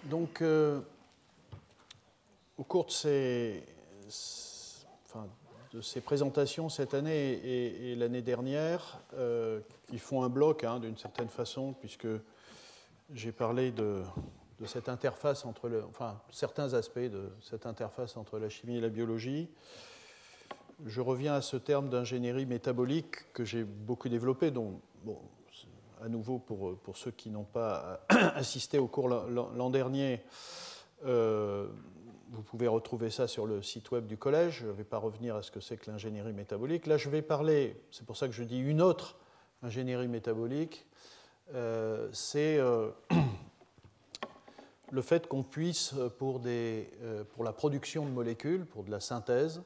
Donc, au cours de ces présentations cette année et l'année dernière, qui font un bloc d'une certaine façon, puisque j'ai parlé de cette interface entre certains aspects de cette interface entre la chimie et la biologie. Je reviens à ce terme d'ingénierie métabolique que j'ai beaucoup développé, dont, bon, à nouveau pour ceux qui n'ont pas assisté au cours l'an dernier, vous pouvez retrouver ça sur le site web du collège. Je ne vais pas revenir à ce que c'est que l'ingénierie métabolique. Là, je vais parler, c'est pour ça que je dis une autre ingénierie métabolique, c'est le fait qu'on puisse, pour la production de molécules, pour de la synthèse,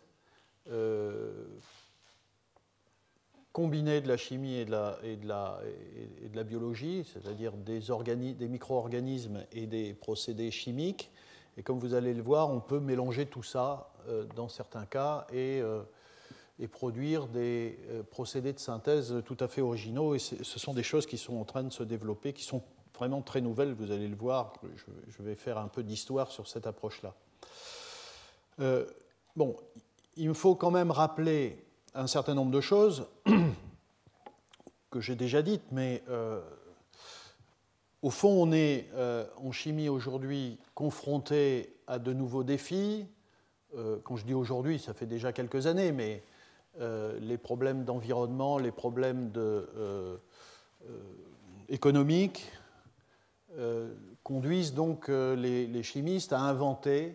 combiner de la chimie et de la biologie, c'est-à-dire des micro-organismes et des procédés chimiques. Et comme vous allez le voir, on peut mélanger tout ça dans certains cas et produire des procédés de synthèse tout à fait originaux. Et ce sont des choses qui sont en train de se développer, qui sont vraiment très nouvelles, vous allez le voir. Je vais faire un peu d'histoire sur cette approche-là. Bon, il me faut quand même rappeler un certain nombre de choses que j'ai déjà dites, mais au fond, on est en chimie aujourd'hui confronté à de nouveaux défis. Quand je dis aujourd'hui, ça fait déjà quelques années, mais les problèmes d'environnement, les problèmes économiques conduisent donc les chimistes à inventer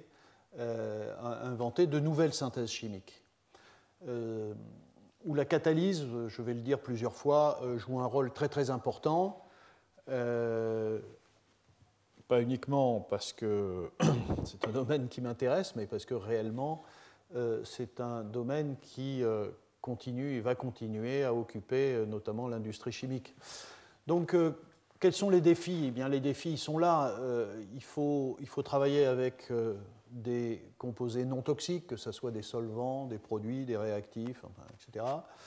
de nouvelles synthèses chimiques. Où la catalyse, je vais le dire plusieurs fois, joue un rôle très très important. Pas uniquement parce que c'est un domaine qui m'intéresse, mais parce que réellement, c'est un domaine qui continue et va continuer à occuper notamment l'industrie chimique. Donc, quels sont les défis ? Eh bien, les défis sont là. Il faut travailler avec des composés non toxiques, que ce soit des solvants, des produits, des réactifs, etc.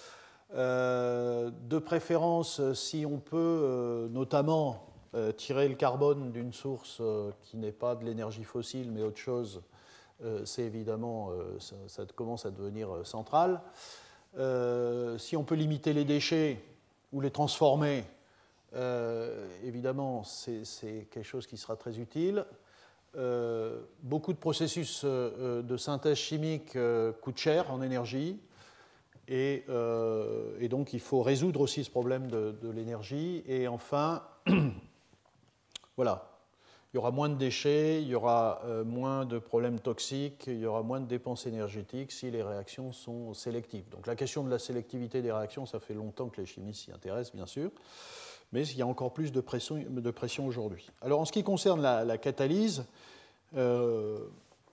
De préférence, si on peut notamment tirer le carbone d'une source qui n'est pas de l'énergie fossile, mais autre chose, c'est évidemment, ça commence à devenir central. Si on peut limiter les déchets ou les transformer, évidemment, c'est quelque chose qui sera très utile. Beaucoup de processus de synthèse chimique coûtent cher en énergie et donc il faut résoudre aussi ce problème de l'énergie. Et enfin, voilà, il y aura moins de déchets, il y aura moins de problèmes toxiques, il y aura moins de dépenses énergétiques si les réactions sont sélectives. Donc la question de la sélectivité des réactions, ça fait longtemps que les chimistes s'y intéressent, bien sûr, mais il y a encore plus de pression aujourd'hui. Alors en ce qui concerne la catalyse, vous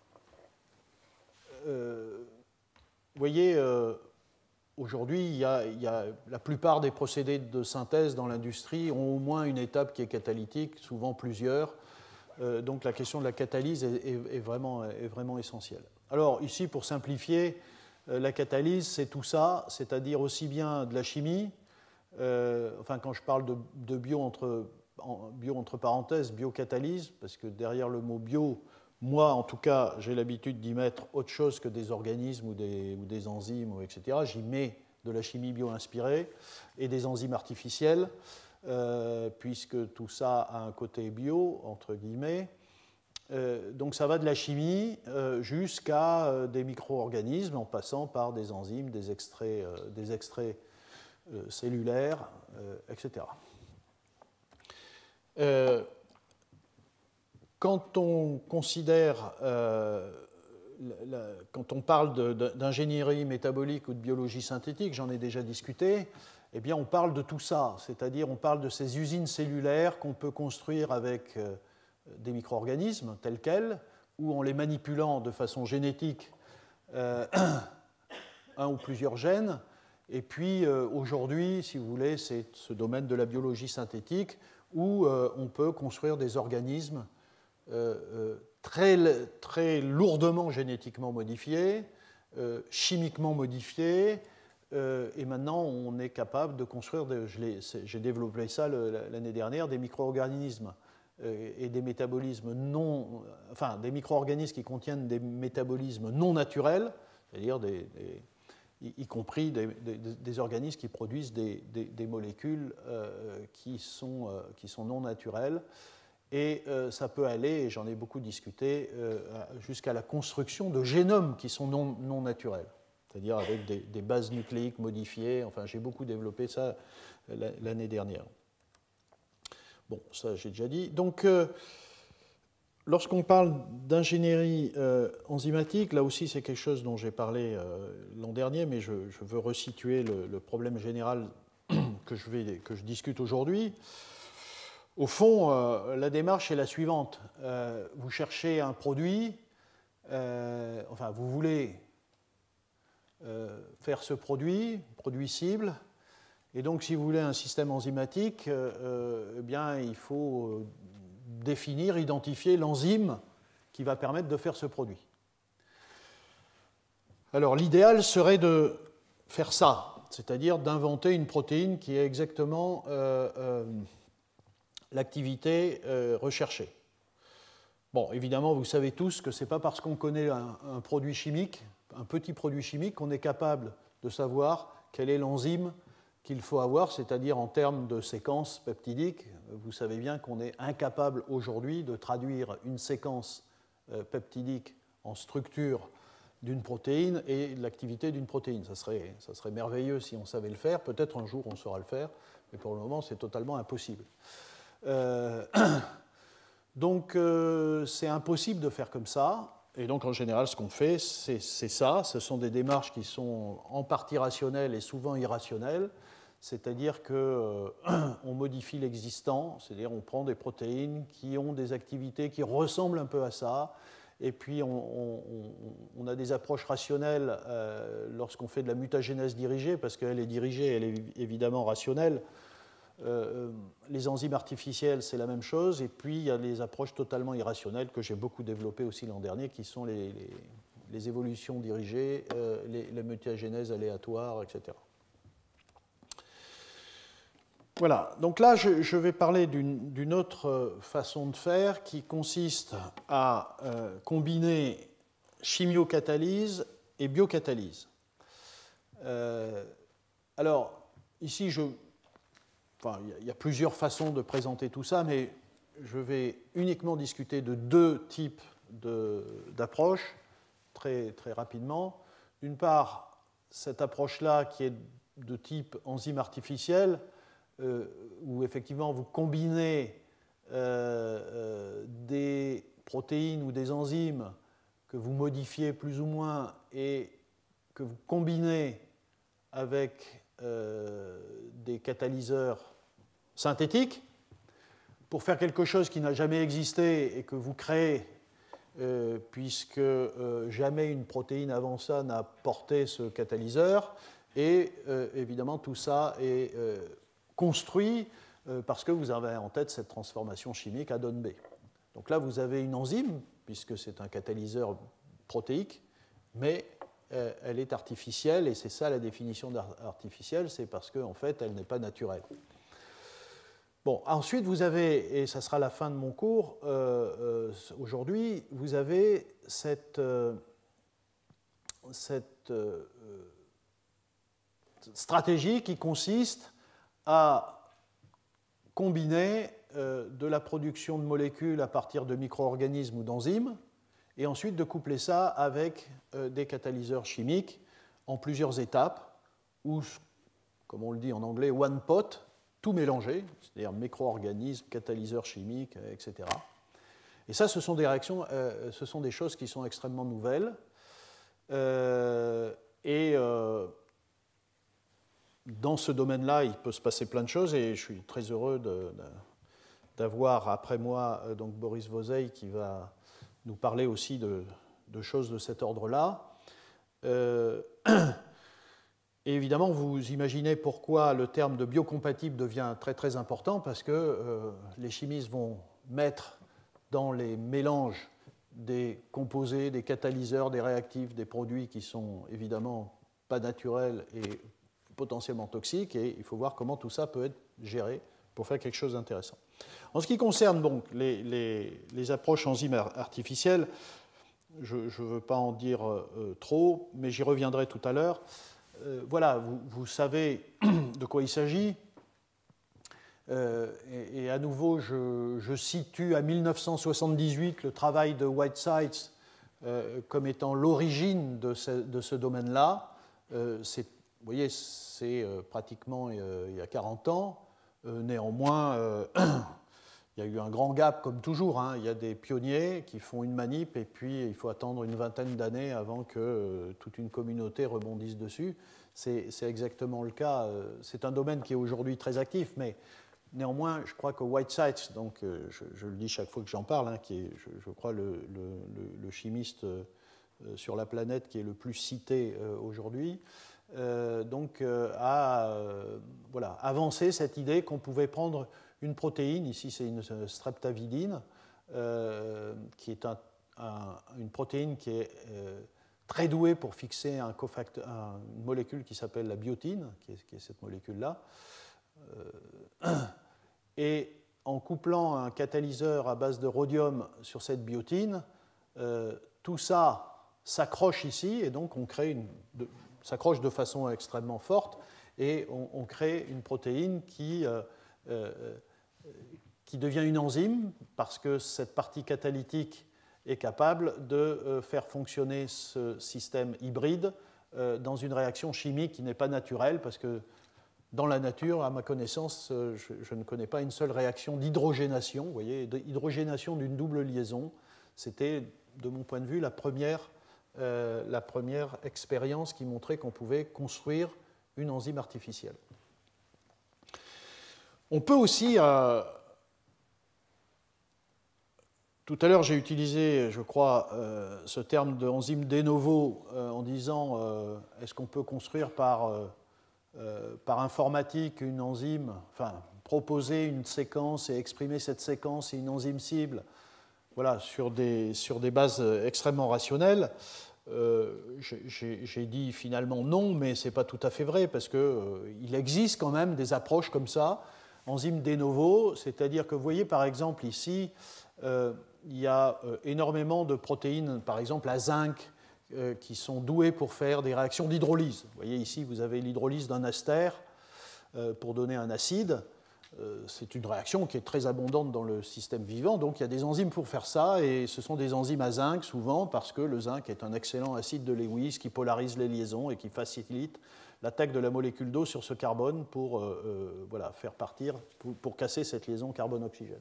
voyez, aujourd'hui, la plupart des procédés de synthèse dans l'industrie ont au moins une étape qui est catalytique, souvent plusieurs. Donc la question de la catalyse est vraiment essentielle. Alors ici, pour simplifier, la catalyse, c'est tout ça, c'est-à-dire aussi bien de la chimie, quand je parle de bio entre parenthèses, biocatalyse, parce que derrière le mot bio, moi en tout cas, j'ai l'habitude d'y mettre autre chose que des organismes ou des enzymes, etc. J'y mets de la chimie bio-inspirée et des enzymes artificielles, puisque tout ça a un côté bio, entre guillemets. Donc ça va de la chimie jusqu'à des micro-organismes, en passant par des enzymes, des extraits cellulaires, etc. Quand on considère, quand on parle d'ingénierie métabolique ou de biologie synthétique, j'en ai déjà discuté, eh bien on parle de tout ça, c'est-à-dire on parle de ces usines cellulaires qu'on peut construire avec des micro-organismes tels quels, ou en les manipulant de façon génétique, un ou plusieurs gènes. Et puis aujourd'hui, si vous voulez, c'est ce domaine de la biologie synthétique où on peut construire des organismes très lourdement génétiquement modifiés, chimiquement modifiés, et maintenant on est capable de construire, j'ai développé ça l'année dernière, des micro-organismes et des métabolismes non, enfin des micro-organismes qui contiennent des métabolismes non naturels, c'est-à-dire y compris des organismes qui produisent des molécules qui sont non naturelles. Et ça peut aller, et j'en ai beaucoup discuté, jusqu'à la construction de génomes qui sont non naturels, c'est-à-dire avec des bases nucléiques modifiées. Enfin, j'ai beaucoup développé ça l'année dernière. Bon, ça j'ai déjà dit. Donc, lorsqu'on parle d'ingénierie enzymatique, là aussi c'est quelque chose dont j'ai parlé l'an dernier, mais je veux resituer le problème général que je discute aujourd'hui. Au fond, la démarche est la suivante. Vous cherchez un produit, enfin vous voulez faire ce produit cible, et donc si vous voulez un système enzymatique, eh bien il faut définir, identifier l'enzyme qui va permettre de faire ce produit. Alors l'idéal serait de faire ça, c'est-à-dire d'inventer une protéine qui ait exactement l'activité recherchée. Bon, évidemment, vous savez tous que ce n'est pas parce qu'on connaît un produit chimique, un petit produit chimique, qu'on est capable de savoir quelle est l'enzyme qu'il faut avoir, c'est-à-dire en termes de séquence peptidique. Vous savez bien qu'on est incapable aujourd'hui de traduire une séquence peptidique en structure d'une protéine et l'activité d'une protéine. Ça serait merveilleux si on savait le faire. Peut-être un jour on saura le faire, mais pour le moment c'est totalement impossible. Donc c'est impossible de faire comme ça. Et donc en général ce qu'on fait c'est ça. Ce sont des démarches qui sont en partie rationnelles et souvent irrationnelles. C'est-à-dire qu'on modifie l'existant, c'est-à-dire on prend des protéines qui ont des activités qui ressemblent un peu à ça, et puis on a des approches rationnelles lorsqu'on fait de la mutagénèse dirigée, parce qu'elle est dirigée, elle est évidemment rationnelle. Les enzymes artificielles, c'est la même chose, et puis il y a les approches totalement irrationnelles que j'ai beaucoup développées aussi l'an dernier, qui sont les évolutions dirigées, les mutagénèses aléatoires, etc. Voilà, donc là je vais parler d'une autre façon de faire qui consiste à combiner chimiocatalyse et biocatalyse. Alors ici il y a plusieurs façons de présenter tout ça, mais je vais uniquement discuter de deux types d'approches très, très rapidement. D'une part, cette approche-là qui est de type enzyme artificielle, où effectivement vous combinez des protéines ou des enzymes que vous modifiez plus ou moins et que vous combinez avec des catalyseurs synthétiques pour faire quelque chose qui n'a jamais existé et que vous créez puisque jamais une protéine avant ça n'a porté ce catalyseur. Et évidemment tout ça est construit parce que vous avez en tête cette transformation chimique A donne B. Donc là, vous avez une enzyme, puisque c'est un catalyseur protéique, mais elle est artificielle, et c'est ça la définition d'artificielle, c'est parce qu'en fait, elle n'est pas naturelle. Bon, ensuite, vous avez, et ça sera la fin de mon cours aujourd'hui, vous avez cette stratégie qui consiste à combiner de la production de molécules à partir de micro-organismes ou d'enzymes, et ensuite de coupler ça avec des catalyseurs chimiques en plusieurs étapes, ou, comme on le dit en anglais, one pot, tout mélangé, c'est-à-dire micro-organismes, catalyseurs chimiques, etc. Et ça, ce sont des réactions, ce sont des choses qui sont extrêmement nouvelles. Dans ce domaine-là, il peut se passer plein de choses, et je suis très heureux d'avoir après moi donc Boris Vozeï qui va nous parler aussi de choses de cet ordre-là. Et évidemment, vous imaginez pourquoi le terme de biocompatible devient très très important, parce que les chimistes vont mettre dans les mélanges des composés, des catalyseurs, des réactifs, des produits qui sont évidemment pas naturels et potentiellement toxiques, et il faut voir comment tout ça peut être géré pour faire quelque chose d'intéressant. En ce qui concerne donc les approches enzymes artificielles, je ne veux pas en dire trop, mais j'y reviendrai tout à l'heure. Voilà, vous savez de quoi il s'agit. Et à nouveau, je situe à 1978 le travail de Whitesides comme étant l'origine de ce domaine-là. Vous voyez, c'est pratiquement il y a 40 ans. Néanmoins, il y a eu un grand gap, comme toujours. Hein. Il y a des pionniers qui font une manip et puis il faut attendre une vingtaine d'années avant que toute une communauté rebondisse dessus. C'est exactement le cas. C'est un domaine qui est aujourd'hui très actif, mais néanmoins, je crois que Whitesides, donc je le dis chaque fois que j'en parle, hein, qui est, je crois, le chimiste sur la planète qui est le plus cité aujourd'hui, a voilà, avancé cette idée qu'on pouvait prendre une protéine, ici c'est une streptavidine, qui est une protéine qui est très douée pour fixer une molécule qui s'appelle la biotine, qui est cette molécule-là. Et en couplant un catalyseur à base de rhodium sur cette biotine, tout ça s'accroche ici, et donc on crée s'accroche de façon extrêmement forte, et on crée une protéine qui devient une enzyme, parce que cette partie catalytique est capable de faire fonctionner ce système hybride dans une réaction chimique qui n'est pas naturelle, parce que dans la nature, à ma connaissance, je ne connais pas une seule réaction d'hydrogénation. Vous voyez, hydrogénation d'une double liaison, c'était, de mon point de vue, la première expérience qui montrait qu'on pouvait construire une enzyme artificielle. On peut aussi... tout à l'heure, j'ai utilisé, je crois, ce terme de enzyme de novo en disant est-ce qu'on peut construire par informatique une enzyme, enfin, proposer une séquence et exprimer cette séquence et une enzyme cible, voilà, sur des bases extrêmement rationnelles. J'ai dit finalement non, mais ce n'est pas tout à fait vrai, parce qu'il existe quand même des approches comme ça, enzymes de novo, c'est-à-dire que vous voyez par exemple ici, il y a énormément de protéines, par exemple à zinc, qui sont douées pour faire des réactions d'hydrolyse. Vous voyez ici, vous avez l'hydrolyse d'un ester pour donner un acide. C'est une réaction qui est très abondante dans le système vivant, donc il y a des enzymes pour faire ça, et ce sont des enzymes à zinc souvent, parce que le zinc est un excellent acide de Lewis qui polarise les liaisons et qui facilite l'attaque de la molécule d'eau sur ce carbone pour voilà, faire partir, pour casser cette liaison carbone-oxygène.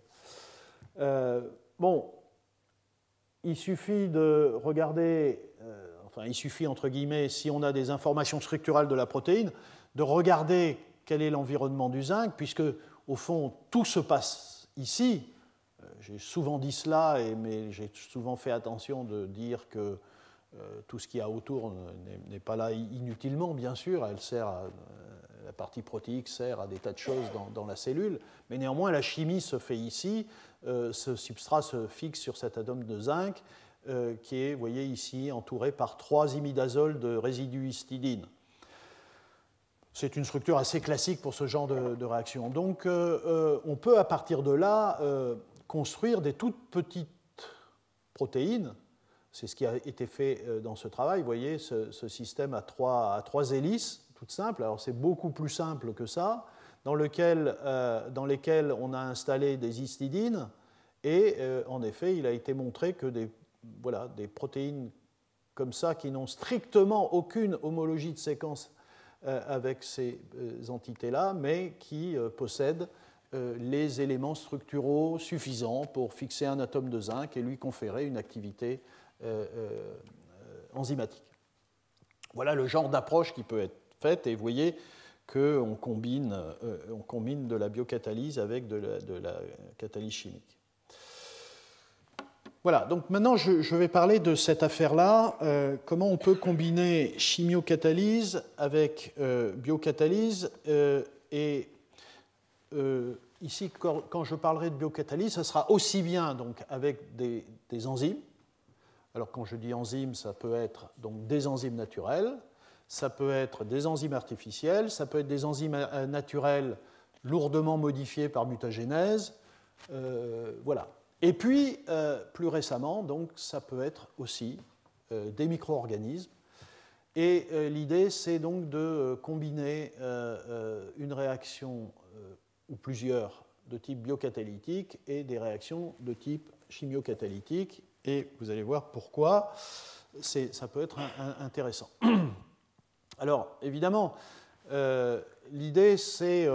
Bon, il suffit de regarder, enfin il suffit entre guillemets, si on a des informations structurales de la protéine, de regarder quel est l'environnement du zinc, puisque au fond tout se passe ici. J'ai souvent dit cela, mais j'ai souvent fait attention de dire que tout ce qu'il y a autour n'est pas là inutilement, bien sûr. La partie protéique sert à des tas de choses dans la cellule, mais néanmoins la chimie se fait ici. Ce substrat se fixe sur cet atome de zinc qui est, vous voyez ici, entouré par 3 imidazoles de résidus histidine. C'est une structure assez classique pour ce genre de réaction. Donc on peut à partir de là construire des toutes petites protéines. C'est ce qui a été fait dans ce travail. Vous voyez, ce système à trois hélices, toutes simples. Alors c'est beaucoup plus simple que ça, dans lesquelles on a installé des histidines. Et en effet, il a été montré que des protéines comme ça, qui n'ont strictement aucune homologie de séquence avec ces entités-là, mais qui possèdent les éléments structuraux suffisants pour fixer un atome de zinc et lui conférer une activité enzymatique. Voilà le genre d'approche qui peut être faite, et vous voyez qu'on combine de la biocatalyse avec de la catalyse chimique. Voilà, donc maintenant je vais parler de cette affaire-là, comment on peut combiner chimiocatalyse avec biocatalyse, et ici quand je parlerai de biocatalyse, ça sera aussi bien donc, avec des enzymes. Alors quand je dis enzymes, ça peut être donc des enzymes naturelles, ça peut être des enzymes artificielles, ça peut être des enzymes naturelles lourdement modifiées par mutagénèse, Voilà. Et puis, plus récemment, donc, ça peut être aussi des micro-organismes. Et l'idée, c'est donc de combiner une réaction ou plusieurs de type biocatalytique et des réactions de type chimiocatalytique. Et vous allez voir pourquoi ça peut être intéressant. Alors, évidemment, l'idée, c'est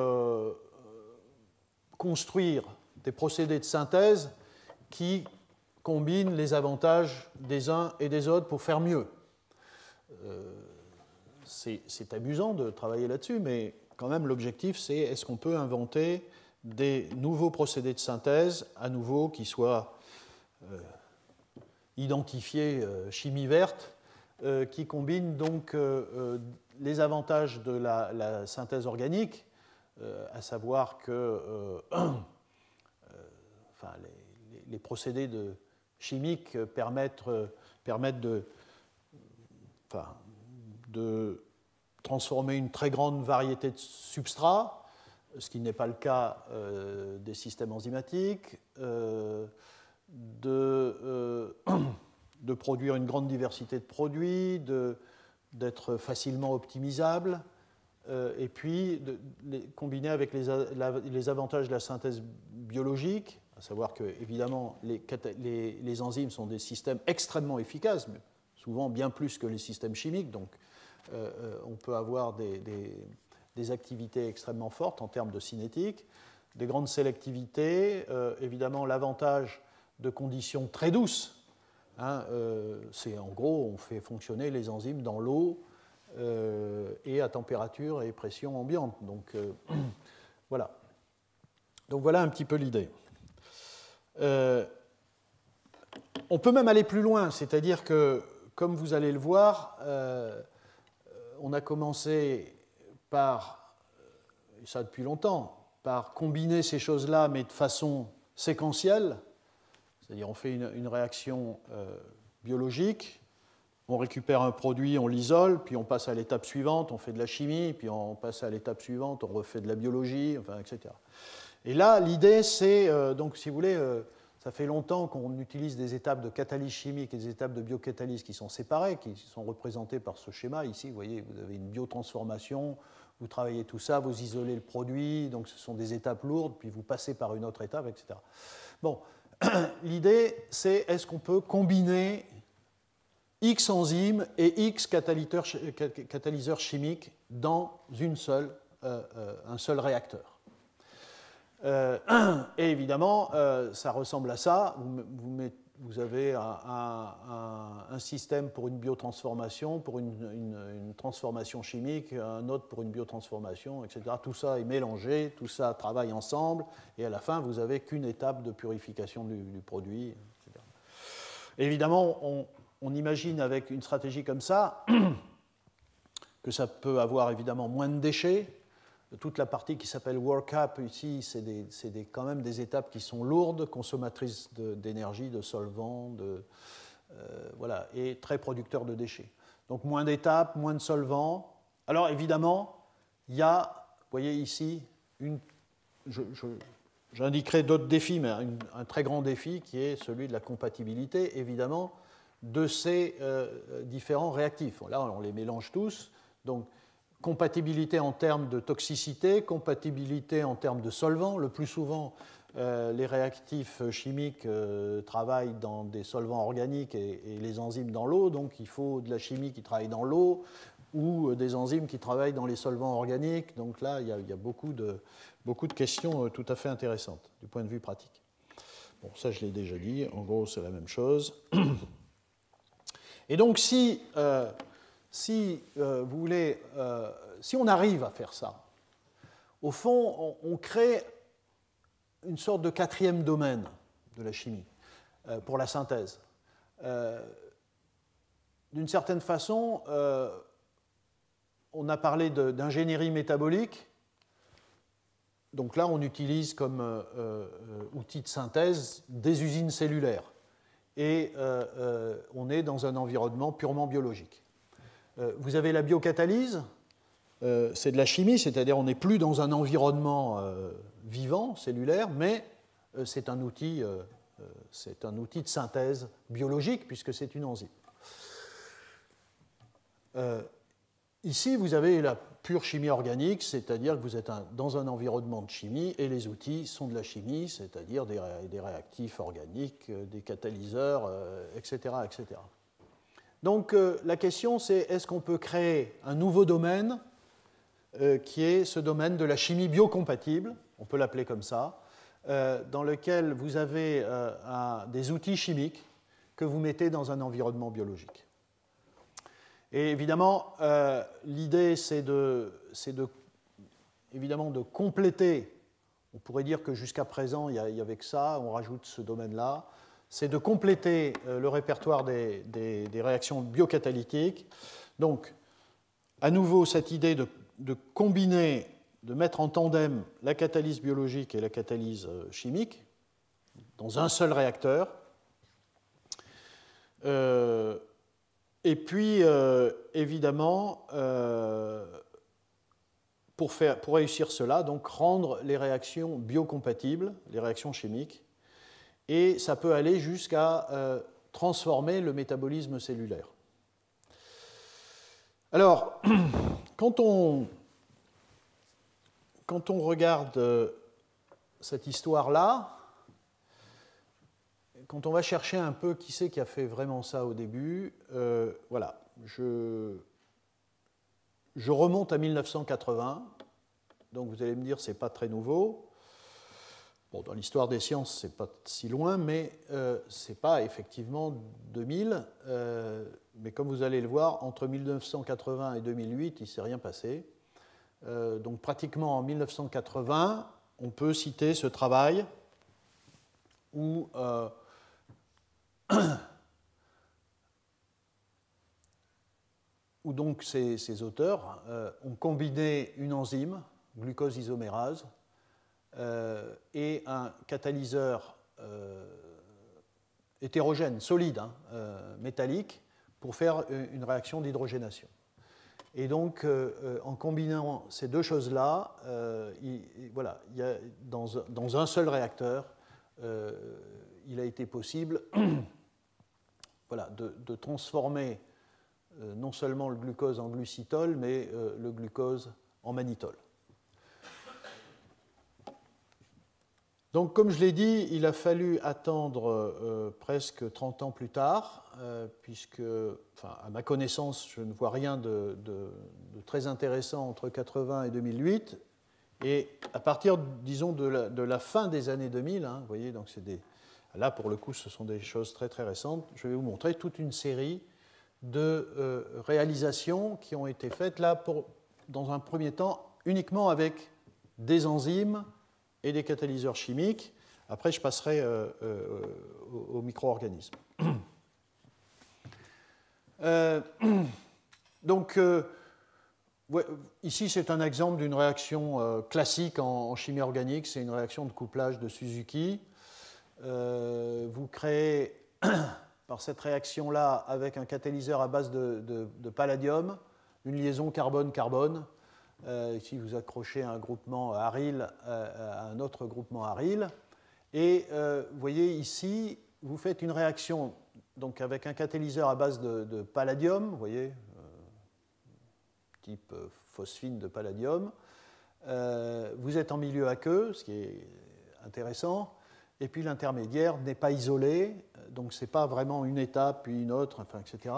construire des procédés de synthèse qui combinent les avantages des uns et des autres pour faire mieux. C'est amusant de travailler là-dessus, mais quand même l'objectif, c'est est-ce qu'on peut inventer des nouveaux procédés de synthèse, à nouveau, qui soient identifiés chimie verte, qui combinent donc les avantages de la synthèse organique, à savoir que enfin, les procédés chimiques permettent de transformer une très grande variété de substrats, ce qui n'est pas le cas des systèmes enzymatiques, de produire une grande diversité de produits, d'être facilement optimisables, et puis combiner avec les avantages de la synthèse biologique, à savoir que, évidemment, les enzymes sont des systèmes extrêmement efficaces, mais souvent bien plus que les systèmes chimiques, donc on peut avoir des activités extrêmement fortes en termes de cinétique, des grandes sélectivités, évidemment l'avantage de conditions très douces. Hein, c'est en gros, on fait fonctionner les enzymes dans l'eau et à température et pression ambiante. Donc voilà. Donc voilà un petit peu l'idée. On peut même aller plus loin, c'est-à-dire que, comme vous allez le voir, on a commencé par, et ça depuis longtemps, par combiner ces choses-là, mais de façon séquentielle, c'est-à-dire on fait une réaction biologique, on récupère un produit, on l'isole, puis on passe à l'étape suivante, on fait de la chimie, puis on passe à l'étape suivante, on refait de la biologie, enfin, etc. Et là, l'idée, c'est, donc si vous voulez, ça fait longtemps qu'on utilise des étapes de catalyse chimique et des étapes de biocatalyse qui sont séparées, qui sont représentées par ce schéma. Ici, vous voyez, vous avez une biotransformation, vous travaillez tout ça, vous isolez le produit, donc ce sont des étapes lourdes, puis vous passez par une autre étape, etc. Bon, l'idée, c'est est-ce qu'on peut combiner X enzymes et X catalyseurs chimiques dans un seul réacteur. Et évidemment, ça ressemble à ça. Vous avez un système pour une biotransformation, pour une transformation chimique, un autre pour une biotransformation, etc. Tout ça est mélangé, tout ça travaille ensemble, et à la fin, vous n'avez qu'une étape de purification du produit, etc. Évidemment, on imagine avec une stratégie comme ça que ça peut avoir évidemment moins de déchets. Toute la partie qui s'appelle workup ici, c'est quand même des étapes qui sont lourdes, consommatrices d'énergie, de solvants, voilà, et très producteurs de déchets. Donc moins d'étapes, moins de solvants. Alors évidemment, il y a, vous voyez ici, j'indiquerai d'autres défis, mais un très grand défi qui est celui de la compatibilité, évidemment, de ces différents réactifs. Là, on les mélange tous, donc compatibilité en termes de toxicité, compatibilité en termes de solvants. Le plus souvent, les réactifs chimiques travaillent dans des solvants organiques et les enzymes dans l'eau, donc il faut de la chimie qui travaille dans l'eau ou des enzymes qui travaillent dans les solvants organiques. Donc là, il y a beaucoup de questions tout à fait intéressantes du point de vue pratique. Bon, ça, je l'ai déjà dit. En gros, c'est la même chose. Et donc, si vous voulez, si on arrive à faire ça, au fond, on crée une sorte de quatrième domaine de la chimie pour la synthèse. D'une certaine façon, on a parlé d'ingénierie métabolique. Donc là, on utilise comme outil de synthèse des usines cellulaires. Et on est dans un environnement purement biologique. Vous avez la biocatalyse, c'est de la chimie, c'est-à-dire on n'est plus dans un environnement vivant, cellulaire, mais c'est un outil de synthèse biologique, puisque c'est une enzyme. Ici, vous avez la pure chimie organique, c'est-à-dire que vous êtes dans un environnement de chimie, et les outils sont de la chimie, c'est-à-dire des réactifs organiques, des catalyseurs, etc., etc. Donc la question, c'est est-ce qu'on peut créer un nouveau domaine qui est ce domaine de la chimie biocompatible, on peut l'appeler comme ça, dans lequel vous avez des outils chimiques que vous mettez dans un environnement biologique. Et évidemment, l'idée, c'est évidemment de compléter, on pourrait dire que jusqu'à présent, il n'y avait que ça, on rajoute ce domaine-là, c'est de compléter le répertoire des réactions biocatalytiques. Donc, à nouveau, cette idée de combiner, de mettre en tandem la catalyse biologique et la catalyse chimique dans un seul réacteur. Et puis, évidemment, pour réussir cela, donc rendre les réactions biocompatibles, les réactions chimiques, et ça peut aller jusqu'à transformer le métabolisme cellulaire. Alors, quand on regarde cette histoire-là, quand on va chercher un peu qui c'est qui a fait vraiment ça au début, voilà, je remonte à 1980, donc vous allez me dire c'est pas très nouveau. Bon, dans l'histoire des sciences, c'est pas si loin, mais c'est pas effectivement 2000. Mais comme vous allez le voir, entre 1980 et 2008, il ne s'est rien passé. Donc pratiquement en 1980, on peut citer ce travail où donc ces auteurs ont combiné une enzyme, glucose isomérase, et un catalyseur hétérogène, solide, métallique, pour faire une réaction d'hydrogénation. Et donc, en combinant ces deux choses-là, voilà, dans un seul réacteur, il a été possible voilà, de transformer non seulement le glucose en glucitol, mais le glucose en mannitol. Donc, comme je l'ai dit, il a fallu attendre presque 30 ans plus tard, puisque, enfin, à ma connaissance, je ne vois rien de très intéressant entre 80 et 2008. Et à partir, disons, de la fin des années 2000, vous voyez, donc là, pour le coup, ce sont des choses très, très récentes, je vais vous montrer toute une série de réalisations qui ont été faites, là, dans un premier temps, uniquement avec des enzymes et des catalyseurs chimiques. Après, je passerai aux micro-organismes. Donc, ouais, ici, c'est un exemple d'une réaction classique en chimie organique. C'est une réaction de couplage de Suzuki. Vous créez, par cette réaction-là, avec un catalyseur à base de palladium, une liaison carbone-carbone. Ici, vous accrochez un groupement aryl à un autre groupement aryl. Et vous voyez ici, vous faites une réaction donc, avec un catalyseur à base de palladium, vous voyez, type phosphine de palladium. Vous êtes en milieu aqueux, ce qui est intéressant. Et puis l'intermédiaire n'est pas isolé, donc ce n'est pas vraiment une étape, puis une autre, enfin, etc.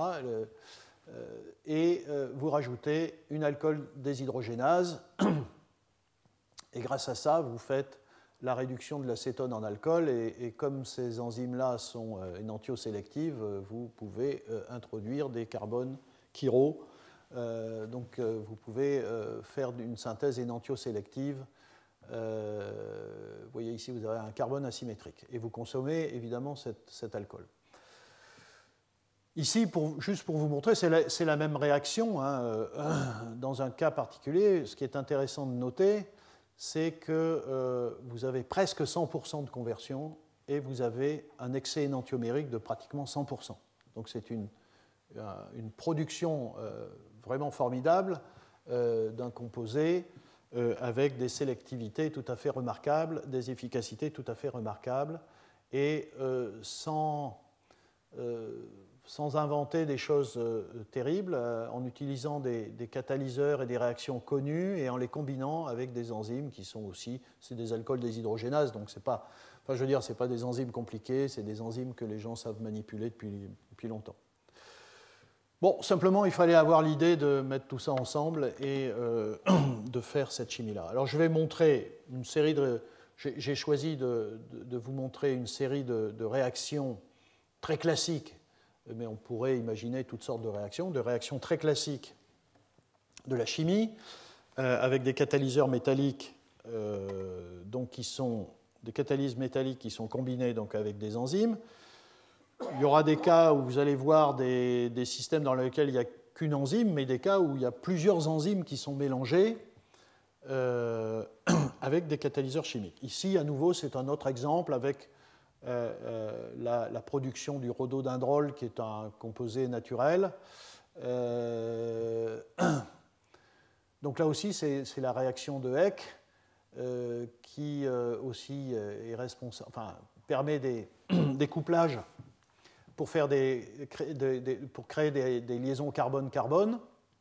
Et vous rajoutez une alcool déshydrogénase, et grâce à ça, vous faites la réduction de l'acétone en alcool, et comme ces enzymes-là sont énantiosélectives, vous pouvez introduire des carbones chiro, donc vous pouvez faire une synthèse énantiosélective. Vous voyez ici, vous avez un carbone asymétrique, et vous consommez évidemment cet alcool. Ici, juste pour vous montrer, c'est la même réaction. Dans un cas particulier, ce qui est intéressant de noter, c'est que vous avez presque 100% de conversion et vous avez un excès énantiomérique de pratiquement 100%. Donc c'est une production vraiment formidable d'un composé avec des sélectivités tout à fait remarquables, des efficacités tout à fait remarquables, et sans inventer des choses terribles, en utilisant des catalyseurs et des réactions connues et en les combinant avec des enzymes qui sont aussi, c'est des alcools déshydrogénases, donc c'est pas, enfin, je veux dire, c'est pas des enzymes compliquées, c'est des enzymes que les gens savent manipuler depuis longtemps. Bon, simplement, il fallait avoir l'idée de mettre tout ça ensemble et de faire cette chimie-là. Alors, je vais montrer une série de... J'ai choisi de vous montrer une série de réactions très classiques, mais on pourrait imaginer toutes sortes de réactions très classiques de la chimie, avec des catalyseurs métalliques, donc qui sont des catalyses métalliques qui sont combinés donc avec des enzymes. Il y aura des cas où vous allez voir des systèmes dans lesquels il n'y a qu'une enzyme, mais des cas où il y a plusieurs enzymes qui sont mélangées avec des catalyseurs chimiques. Ici, à nouveau, c'est un autre exemple avec la production du rhododendrol, qui est un composé naturel. Donc là aussi, c'est la réaction de Heck qui aussi est responsable, enfin, permet des couplages pour créer des liaisons carbone-carbone.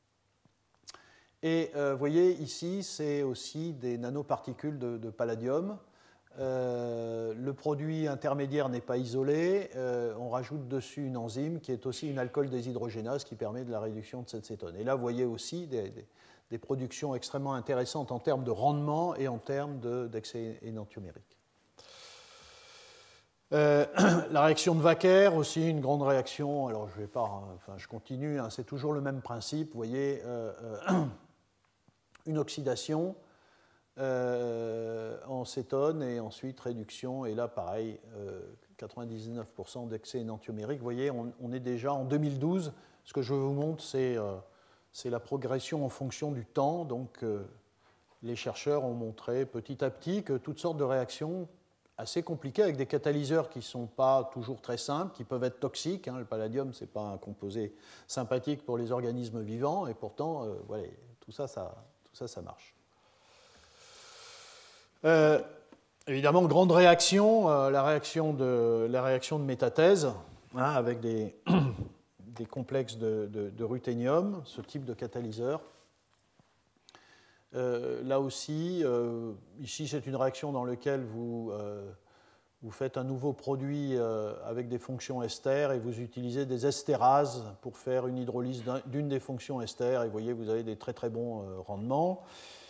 Et vous voyez, ici, c'est aussi des nanoparticules de palladium. Le produit intermédiaire n'est pas isolé. On rajoute dessus une enzyme qui est aussi une alcool déshydrogénase qui permet de la réduction de cette cétone. Et là, vous voyez aussi des productions extrêmement intéressantes en termes de rendement et en termes d'excès énantiomérique. La réaction de Wacker, aussi une grande réaction. Alors, je vais pas, enfin, je continue, hein, c'est toujours le même principe. Vous voyez, une oxydation en cétone et ensuite réduction. Et là, pareil, 99% d'excès énantiomérique. Vous voyez, on est déjà en 2012. Ce que je vous montre, c'est la progression en fonction du temps. Donc, les chercheurs ont montré petit à petit que toutes sortes de réactions assez compliquées avec des catalyseurs qui ne sont pas toujours très simples, qui peuvent être toxiques. Hein. Le palladium, ce n'est pas un composé sympathique pour les organismes vivants, et pourtant, voilà, tout ça marche. Évidemment, grande réaction, la réaction de métathèse, hein, avec des complexes de ruthénium, ce type de catalyseur. Là aussi, ici c'est une réaction dans laquelle vous faites un nouveau produit avec des fonctions ester et vous utilisez des estérases pour faire une hydrolyse d'une des fonctions ester et vous voyez, vous avez des très très bons rendements.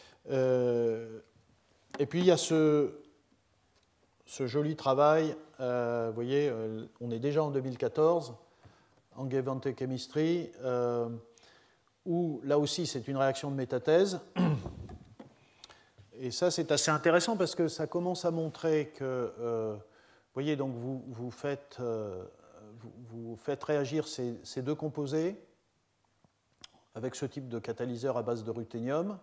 Et puis il y a ce joli travail, vous voyez, on est déjà en 2014, Angewandte Chemistry, où là aussi c'est une réaction de métathèse. Et ça c'est assez intéressant parce que ça commence à montrer que, vous voyez, donc vous faites réagir ces deux composés avec ce type de catalyseur à base de ruthénium.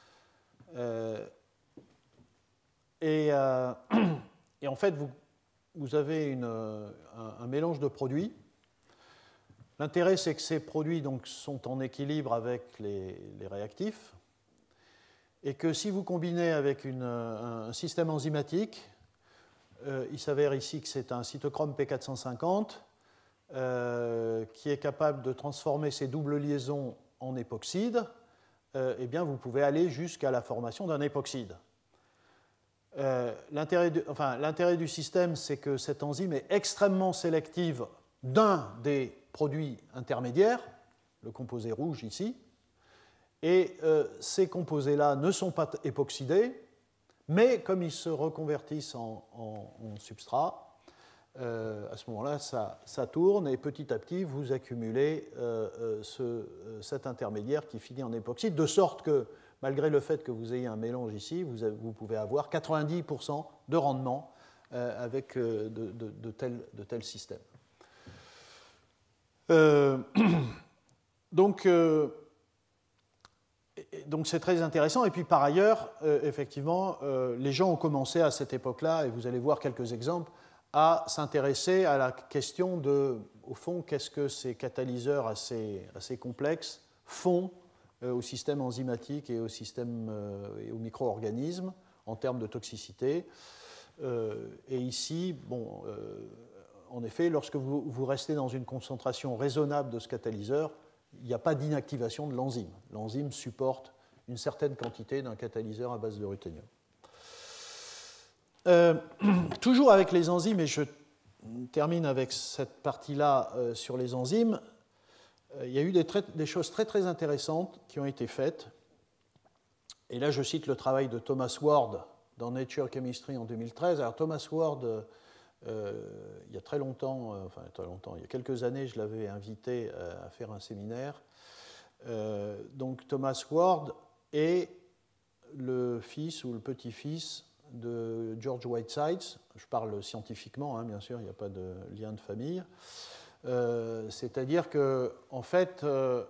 Et en fait, vous avez un mélange de produits. L'intérêt, c'est que ces produits donc, sont en équilibre avec les réactifs et que si vous combinez avec un système enzymatique, il s'avère ici que c'est un cytochrome P450 qui est capable de transformer ces doubles liaisons en époxyde, eh bien, vous pouvez aller jusqu'à la formation d'un époxyde. L'intérêt du système, c'est que cette enzyme est extrêmement sélective d'un des produits intermédiaires, le composé rouge ici, et ces composés-là ne sont pas époxydés, mais comme ils se reconvertissent en substrat, à ce moment-là, ça tourne et petit à petit, vous accumulez cet intermédiaire qui finit en époxyde, de sorte que malgré le fait que vous ayez un mélange ici, vous pouvez avoir 90% de rendement avec de tels systèmes. Donc c'est très intéressant. Et puis par ailleurs, effectivement, les gens ont commencé à cette époque-là, et vous allez voir quelques exemples, à s'intéresser à la question de, au fond, qu'est-ce que ces catalyseurs assez complexes font au système enzymatique et et aux micro-organismes en termes de toxicité. Et ici, bon, en effet, lorsque vous restez dans une concentration raisonnable de ce catalyseur, il n'y a pas d'inactivation de l'enzyme. L'enzyme supporte une certaine quantité d'un catalyseur à base de ruthénium. Toujours avec les enzymes, et je termine avec cette partie-là sur les enzymes, il y a eu des choses très très intéressantes qui ont été faites. Et là, je cite le travail de Thomas Ward dans Nature Chemistry en 2013. Alors Thomas Ward, il y a très longtemps, il y a quelques années, je l'avais invité à faire un séminaire. Donc Thomas Ward est le fils ou le petit-fils de George Whitesides. Je parle scientifiquement, hein, bien sûr, il n'y a pas de lien de famille. C'est-à-dire que, en fait,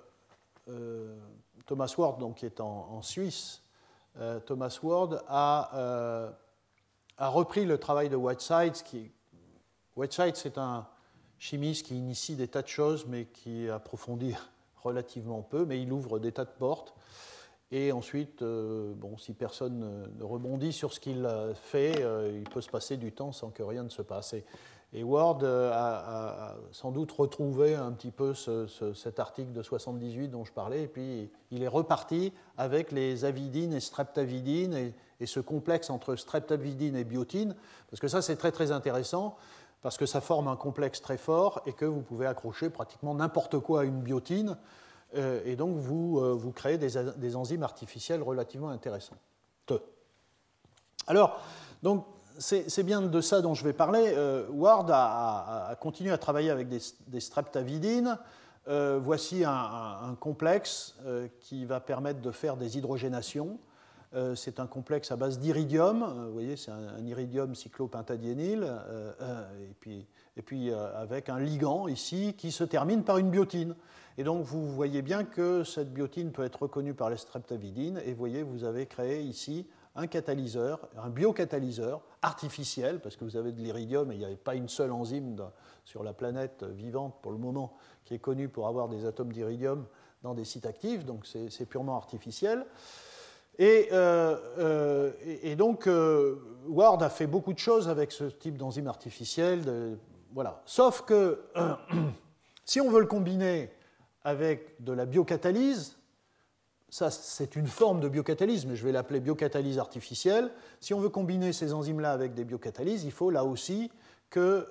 Thomas Ward, donc, qui est en Suisse, Thomas Ward a repris le travail de Whitesides. Whitesides, c'est un chimiste qui initie des tas de choses, mais qui approfondit relativement peu, mais il ouvre des tas de portes. Et ensuite, bon, si personne ne rebondit sur ce qu'il fait, il peut se passer du temps sans que rien ne se passe. Et Ward a sans doute retrouvé un petit peu cet article de 78 dont je parlais, et puis il est reparti avec les avidines et streptavidines et ce complexe entre streptavidine et biotine, parce que ça c'est très très intéressant, parce que ça forme un complexe très fort et que vous pouvez accrocher pratiquement n'importe quoi à une biotine, et donc vous créez des enzymes artificielles relativement intéressantes. Alors, donc, c'est bien de ça dont je vais parler. Ward a continué à travailler avec des streptavidines. Voici un complexe qui va permettre de faire des hydrogénations. C'est un complexe à base d'iridium. Vous voyez, c'est un iridium cyclopentadiényle. Et puis avec un ligand ici qui se termine par une biotine. Et donc vous voyez bien que cette biotine peut être reconnue par les streptavidines. Et vous voyez, vous avez créé ici un catalyseur, un biocatalyseur artificiel, parce que vous avez de l'iridium et il n'y avait pas une seule enzyme sur la planète vivante pour le moment qui est connue pour avoir des atomes d'iridium dans des sites actifs, donc c'est purement artificiel. Et donc, Ward a fait beaucoup de choses avec ce type d'enzyme artificielle, voilà. Sauf que si on veut le combiner avec de la biocatalyse, ça, c'est une forme de biocatalyse, mais je vais l'appeler biocatalyse artificielle. Si on veut combiner ces enzymes-là avec des biocatalyses, il faut là aussi que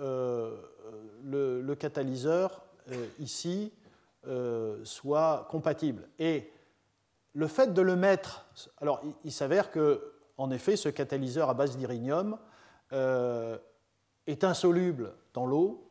le catalyseur ici soit compatible. Et le fait de le mettre... Alors, il s'avère que, en effet, ce catalyseur à base d'iridium est insoluble dans l'eau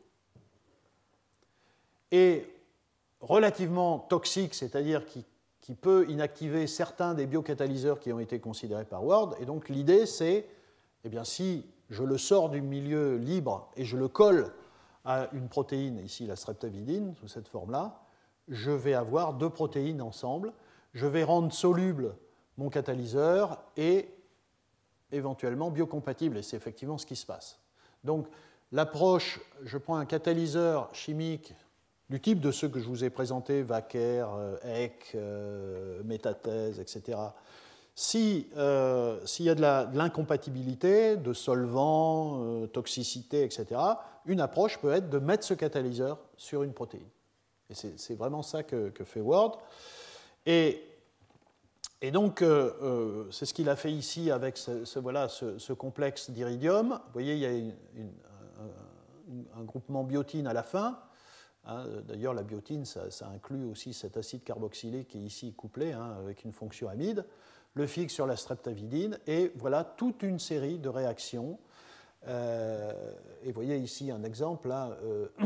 et relativement toxique, c'est-à-dire qui peut inactiver certains des biocatalyseurs qui ont été considérés par Ward. Et donc l'idée, c'est, eh bien, si je le sors du milieu libre et je le colle à une protéine, ici la streptavidine, sous cette forme-là, je vais avoir deux protéines ensemble. Je vais rendre soluble mon catalyseur et éventuellement biocompatible. Et c'est effectivement ce qui se passe. Donc l'approche, je prends un catalyseur chimique du type de ceux que je vous ai présentés, Wacker, Eck, Métathèse, etc. S'il y a de l'incompatibilité, de solvants, toxicité, etc., une approche peut être de mettre ce catalyseur sur une protéine. Et c'est vraiment ça que fait Ward. Et donc, c'est ce qu'il a fait ici avec ce complexe d'iridium. Vous voyez, il y a un groupement biotine à la fin. D'ailleurs, la biotine, ça inclut aussi cet acide carboxylique qui est ici couplé avec une fonction amide, le fixe sur la streptavidine, et voilà toute une série de réactions. Et vous voyez ici un exemple, là,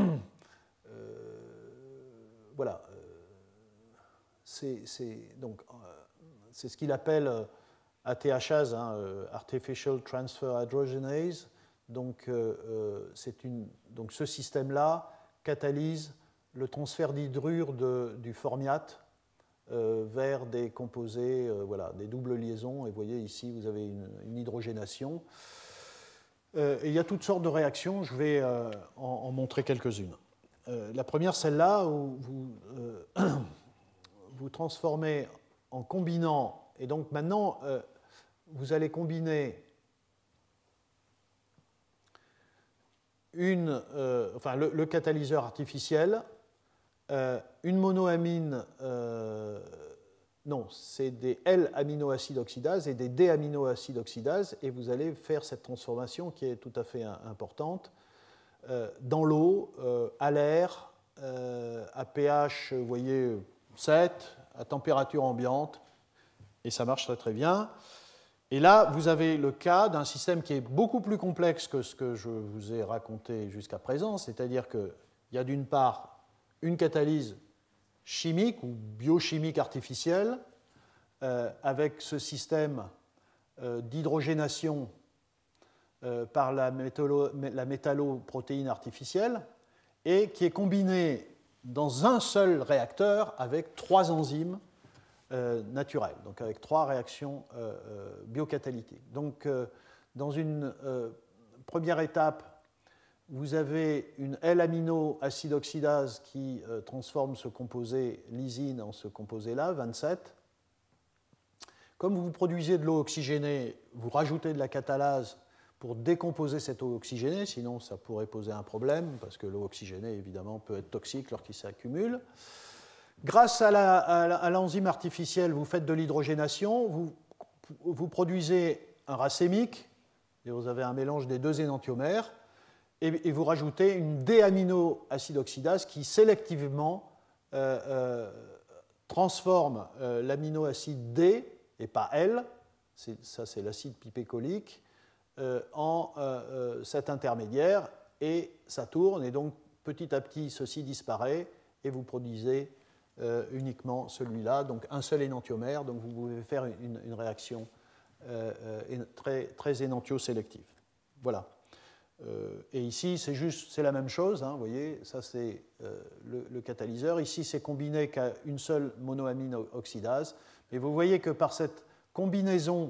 voilà. C'est ce qu'il appelle ATHase, Artificial Transfer Hydrogenase. Donc, donc ce système-là catalyse le transfert d'hydrure du formiate vers des composés, des doubles liaisons. Et vous voyez ici, vous avez une hydrogénation. Et il y a toutes sortes de réactions, je vais en montrer quelques-unes. La première, celle-là, où vous vous transformez en combinant, et donc maintenant, vous allez combiner le catalyseur artificiel, une monoamine, non, c'est des L-aminoacides oxydases et des D-aminoacides oxydases, et vous allez faire cette transformation qui est tout à fait importante dans l'eau, à l'air, à pH, vous voyez, 7, à température ambiante, et ça marche très très bien. Et là, vous avez le cas d'un système qui est beaucoup plus complexe que ce que je vous ai raconté jusqu'à présent, c'est-à-dire qu'il y a d'une part une catalyse chimique ou biochimique artificielle avec ce système d'hydrogénation par la métalloprotéine artificielle et qui est combiné dans un seul réacteur avec 3 enzymes naturelles, donc avec 3 réactions biocatalytiques. Donc, dans une première étape, vous avez une L-aminoacide oxydase qui transforme ce composé lysine en ce composé-là, 27. Comme vous produisez de l'eau oxygénée, vous rajoutez de la catalase pour décomposer cette eau oxygénée, sinon ça pourrait poser un problème, parce que l'eau oxygénée, évidemment, peut être toxique lorsqu'il s'accumule. Grâce à l'enzyme artificielle, vous faites de l'hydrogénation, vous produisez un racémique, et vous avez un mélange des 2 énantiomères, et vous rajoutez une D-aminoacide oxydase qui sélectivement transforme l'aminoacide D, et pas L, ça c'est l'acide pipécolique, en cet intermédiaire, et ça tourne, et donc petit à petit ceci disparaît, et vous produisez uniquement celui-là, donc un seul énantiomère, donc vous pouvez faire une réaction très énantiosélective. Voilà. Et ici, c'est la même chose, hein, vous voyez, ça c'est le catalyseur. Ici, c'est combiné qu'à une seule monoamine oxydase. Mais vous voyez que par cette combinaison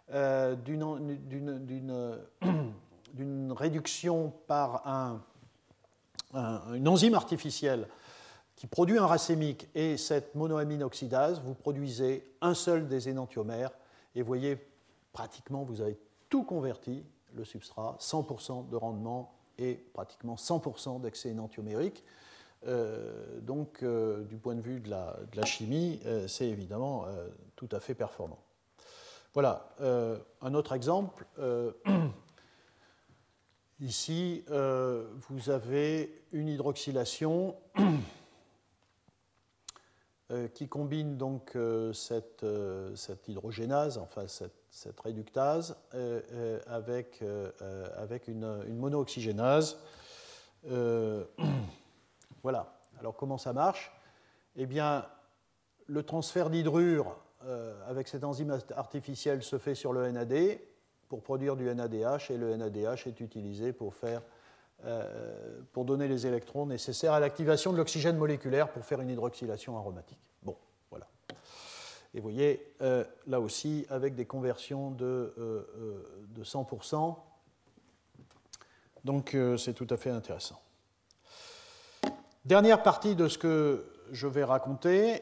d'une réduction par une enzyme artificielle qui produit un racémique et cette monoamine oxydase, vous produisez un seul des énantiomères. Et vous voyez, pratiquement, vous avez tout converti, le substrat, 100% de rendement et pratiquement 100% d'excès énantiomérique. Donc, du point de vue de la chimie, c'est évidemment tout à fait performant. Voilà, un autre exemple. Ici, vous avez une hydroxylation qui combine donc cette hydrogénase, enfin cette réductase, avec une monooxygénase. Voilà. Alors comment ça marche? Eh bien, le transfert d'hydrure avec cette enzyme artificielle se fait sur le NAD pour produire du NADH, et le NADH est utilisé pour donner les électrons nécessaires à l'activation de l'oxygène moléculaire pour faire une hydroxylation aromatique. Bon, voilà. Et vous voyez, là aussi, avec des conversions de 100%, donc c'est tout à fait intéressant. Dernière partie de ce que je vais raconter,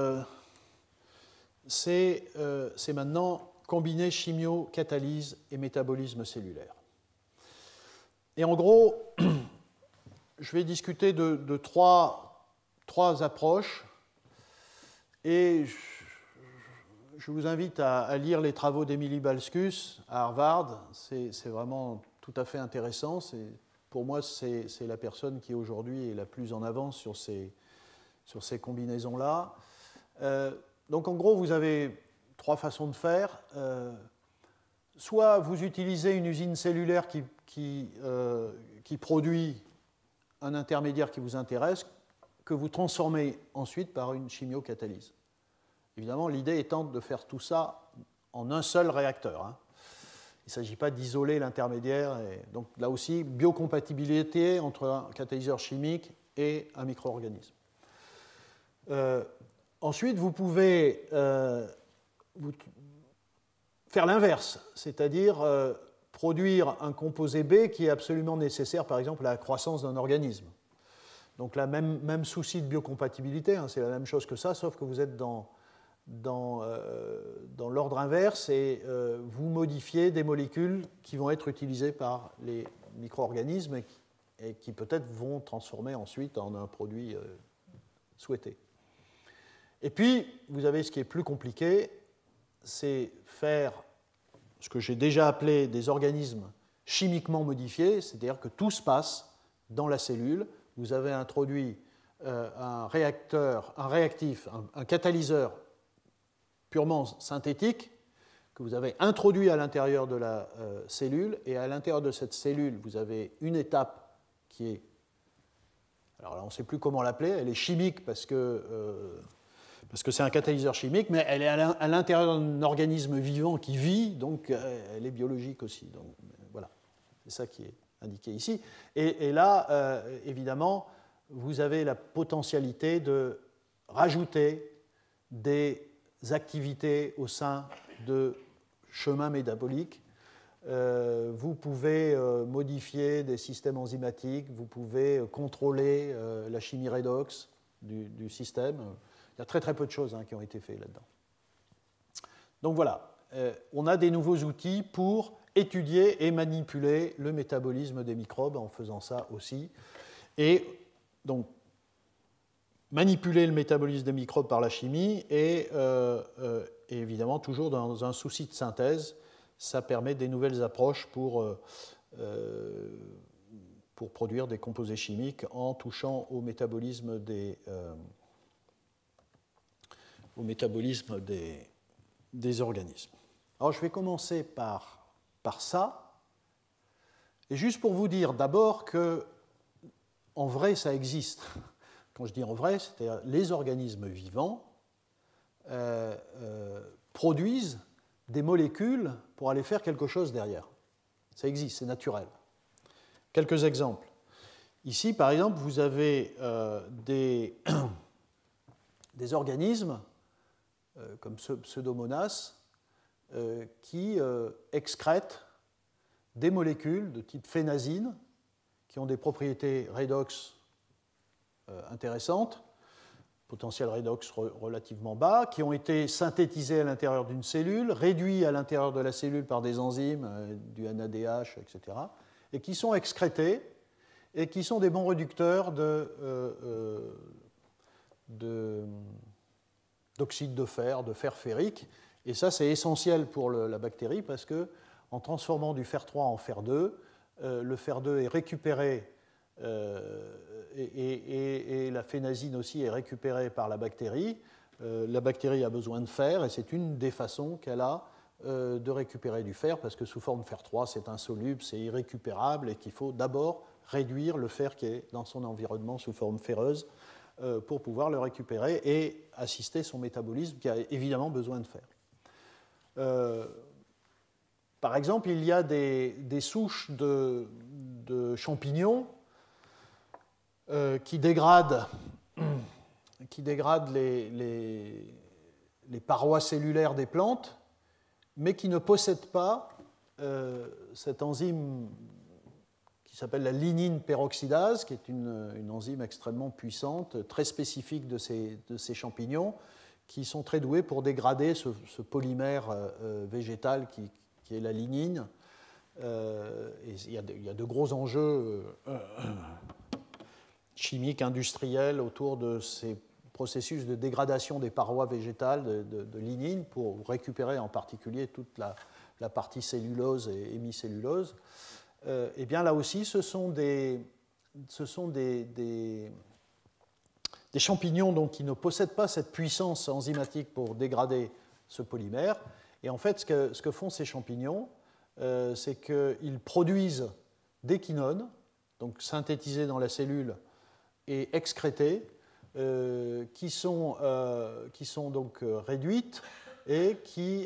c'est maintenant combiner chimio, catalyse et métabolisme cellulaire. Et en gros, je vais discuter de trois approches, et je vous invite à lire les travaux d'Emily Balskus à Harvard. C'est vraiment tout à fait intéressant. Pour moi, c'est la personne qui aujourd'hui est la plus en avance sur ces combinaisons-là. Donc en gros, vous avez 3 façons de faire. Soit vous utilisez une usine cellulaire qui produit un intermédiaire qui vous intéresse, que vous transformez ensuite par une chimiocatalyse. Évidemment, l'idée étant de faire tout ça en un seul réacteur, hein. Il ne s'agit pas d'isoler l'intermédiaire. Donc là aussi, biocompatibilité entre un catalyseur chimique et un micro-organisme. Ensuite, vous pouvez faire l'inverse, c'est-à-dire produire un composé B qui est absolument nécessaire, par exemple, à la croissance d'un organisme. Donc, même souci de biocompatibilité, hein, c'est la même chose que ça, sauf que vous êtes dans l'ordre inverse et vous modifiez des molécules qui vont être utilisées par les micro-organismes et qui peut-être vont transformer ensuite en un produit souhaité. Et puis, vous avez ce qui est plus compliqué, c'est faire ce que j'ai déjà appelé des organismes chimiquement modifiés, c'est-à-dire que tout se passe dans la cellule. Vous avez introduit un réactif, un catalyseur purement synthétique que vous avez introduit à l'intérieur de la cellule, et à l'intérieur de cette cellule, vous avez une étape qui est, alors là, on ne sait plus comment l'appeler, elle est chimique parce que c'est un catalyseur chimique, mais elle est à l'intérieur d'un organisme vivant qui vit, donc elle est biologique aussi. Donc, voilà, c'est ça qui est indiqué ici. Et là, évidemment, vous avez la potentialité de rajouter des activités au sein de chemins métaboliques. Vous pouvez modifier des systèmes enzymatiques, vous pouvez contrôler la chimie redox du système. Il y a très très peu de choses qui ont été faites là-dedans. Donc voilà, on a des nouveaux outils pour étudier et manipuler le métabolisme des microbes en faisant ça aussi. Et donc, manipuler le métabolisme des microbes par la chimie et évidemment toujours dans un souci de synthèse, ça permet des nouvelles approches pour produire des composés chimiques en touchant au métabolisme des organismes. Alors je vais commencer par ça, et juste pour vous dire d'abord que en vrai ça existe. Quand je dis en vrai, c'est-à-dire les organismes vivants produisent des molécules pour aller faire quelque chose derrière. Ça existe, c'est naturel. Quelques exemples. Ici, par exemple, vous avez des organismes comme Pseudomonas qui excrètent des molécules de type phénazine qui ont des propriétés redox intéressantes, potentiel redox relativement bas, qui ont été synthétisés à l'intérieur d'une cellule, réduits à l'intérieur de la cellule par des enzymes, du NADH, etc., et qui sont excrétés et qui sont des bons réducteurs d'oxyde de fer ferrique. Et ça, c'est essentiel pour la bactérie parce qu'en transformant du fer 3 en fer 2, le fer 2 est récupéré et la phénazine aussi est récupérée par la bactérie. La bactérie a besoin de fer et c'est une des façons qu'elle a de récupérer du fer parce que sous forme fer 3, c'est insoluble, c'est irrécupérable et qu'il faut d'abord réduire le fer qui est dans son environnement sous forme ferreuse pour pouvoir le récupérer et assister son métabolisme qui a évidemment besoin de fer. Par exemple, il y a des souches de champignons qui dégradent les parois cellulaires des plantes, mais qui ne possèdent pas cette enzyme qui s'appelle la lignine peroxydase, qui est une enzyme extrêmement puissante, très spécifique de ces champignons, qui sont très doués pour dégrader ce polymère végétal qui est la lignine. Et il y a de gros enjeux chimiques, industriels autour de ces processus de dégradation des parois végétales de lignine pour récupérer en particulier toute la partie cellulose et hémicellulose. Eh bien là aussi, ce sont des champignons donc, qui ne possèdent pas cette puissance enzymatique pour dégrader ce polymère. Et en fait, ce que font ces champignons, c'est qu'ils produisent des quinones, donc synthétisées dans la cellule et excrétées, qui sont donc réduites et qui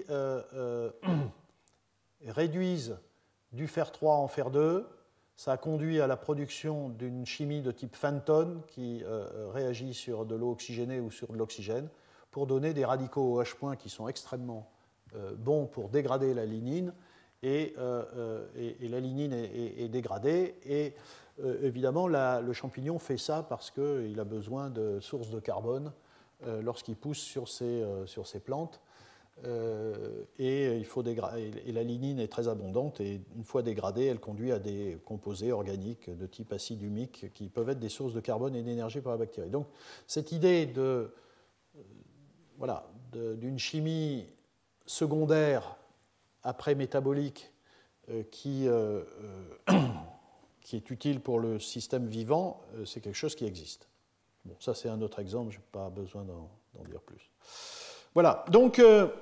réduisent du fer 3 en fer 2. Ça a conduit à la production d'une chimie de type Phanton qui réagit sur de l'eau oxygénée ou sur de l'oxygène pour donner des radicaux OH- qui sont extrêmement bons pour dégrader la lignine. Et la lignine est dégradée et évidemment, le champignon fait ça parce qu'il a besoin de sources de carbone lorsqu'il pousse sur ses plantes. Et la lignine est très abondante, et une fois dégradée, elle conduit à des composés organiques de type acide humique qui peuvent être des sources de carbone et d'énergie pour la bactérie. Donc, cette idée d'une chimie secondaire après métabolique qui est utile pour le système vivant, c'est quelque chose qui existe. Bon, ça c'est un autre exemple, je n'ai pas besoin d'en dire plus. Voilà, donc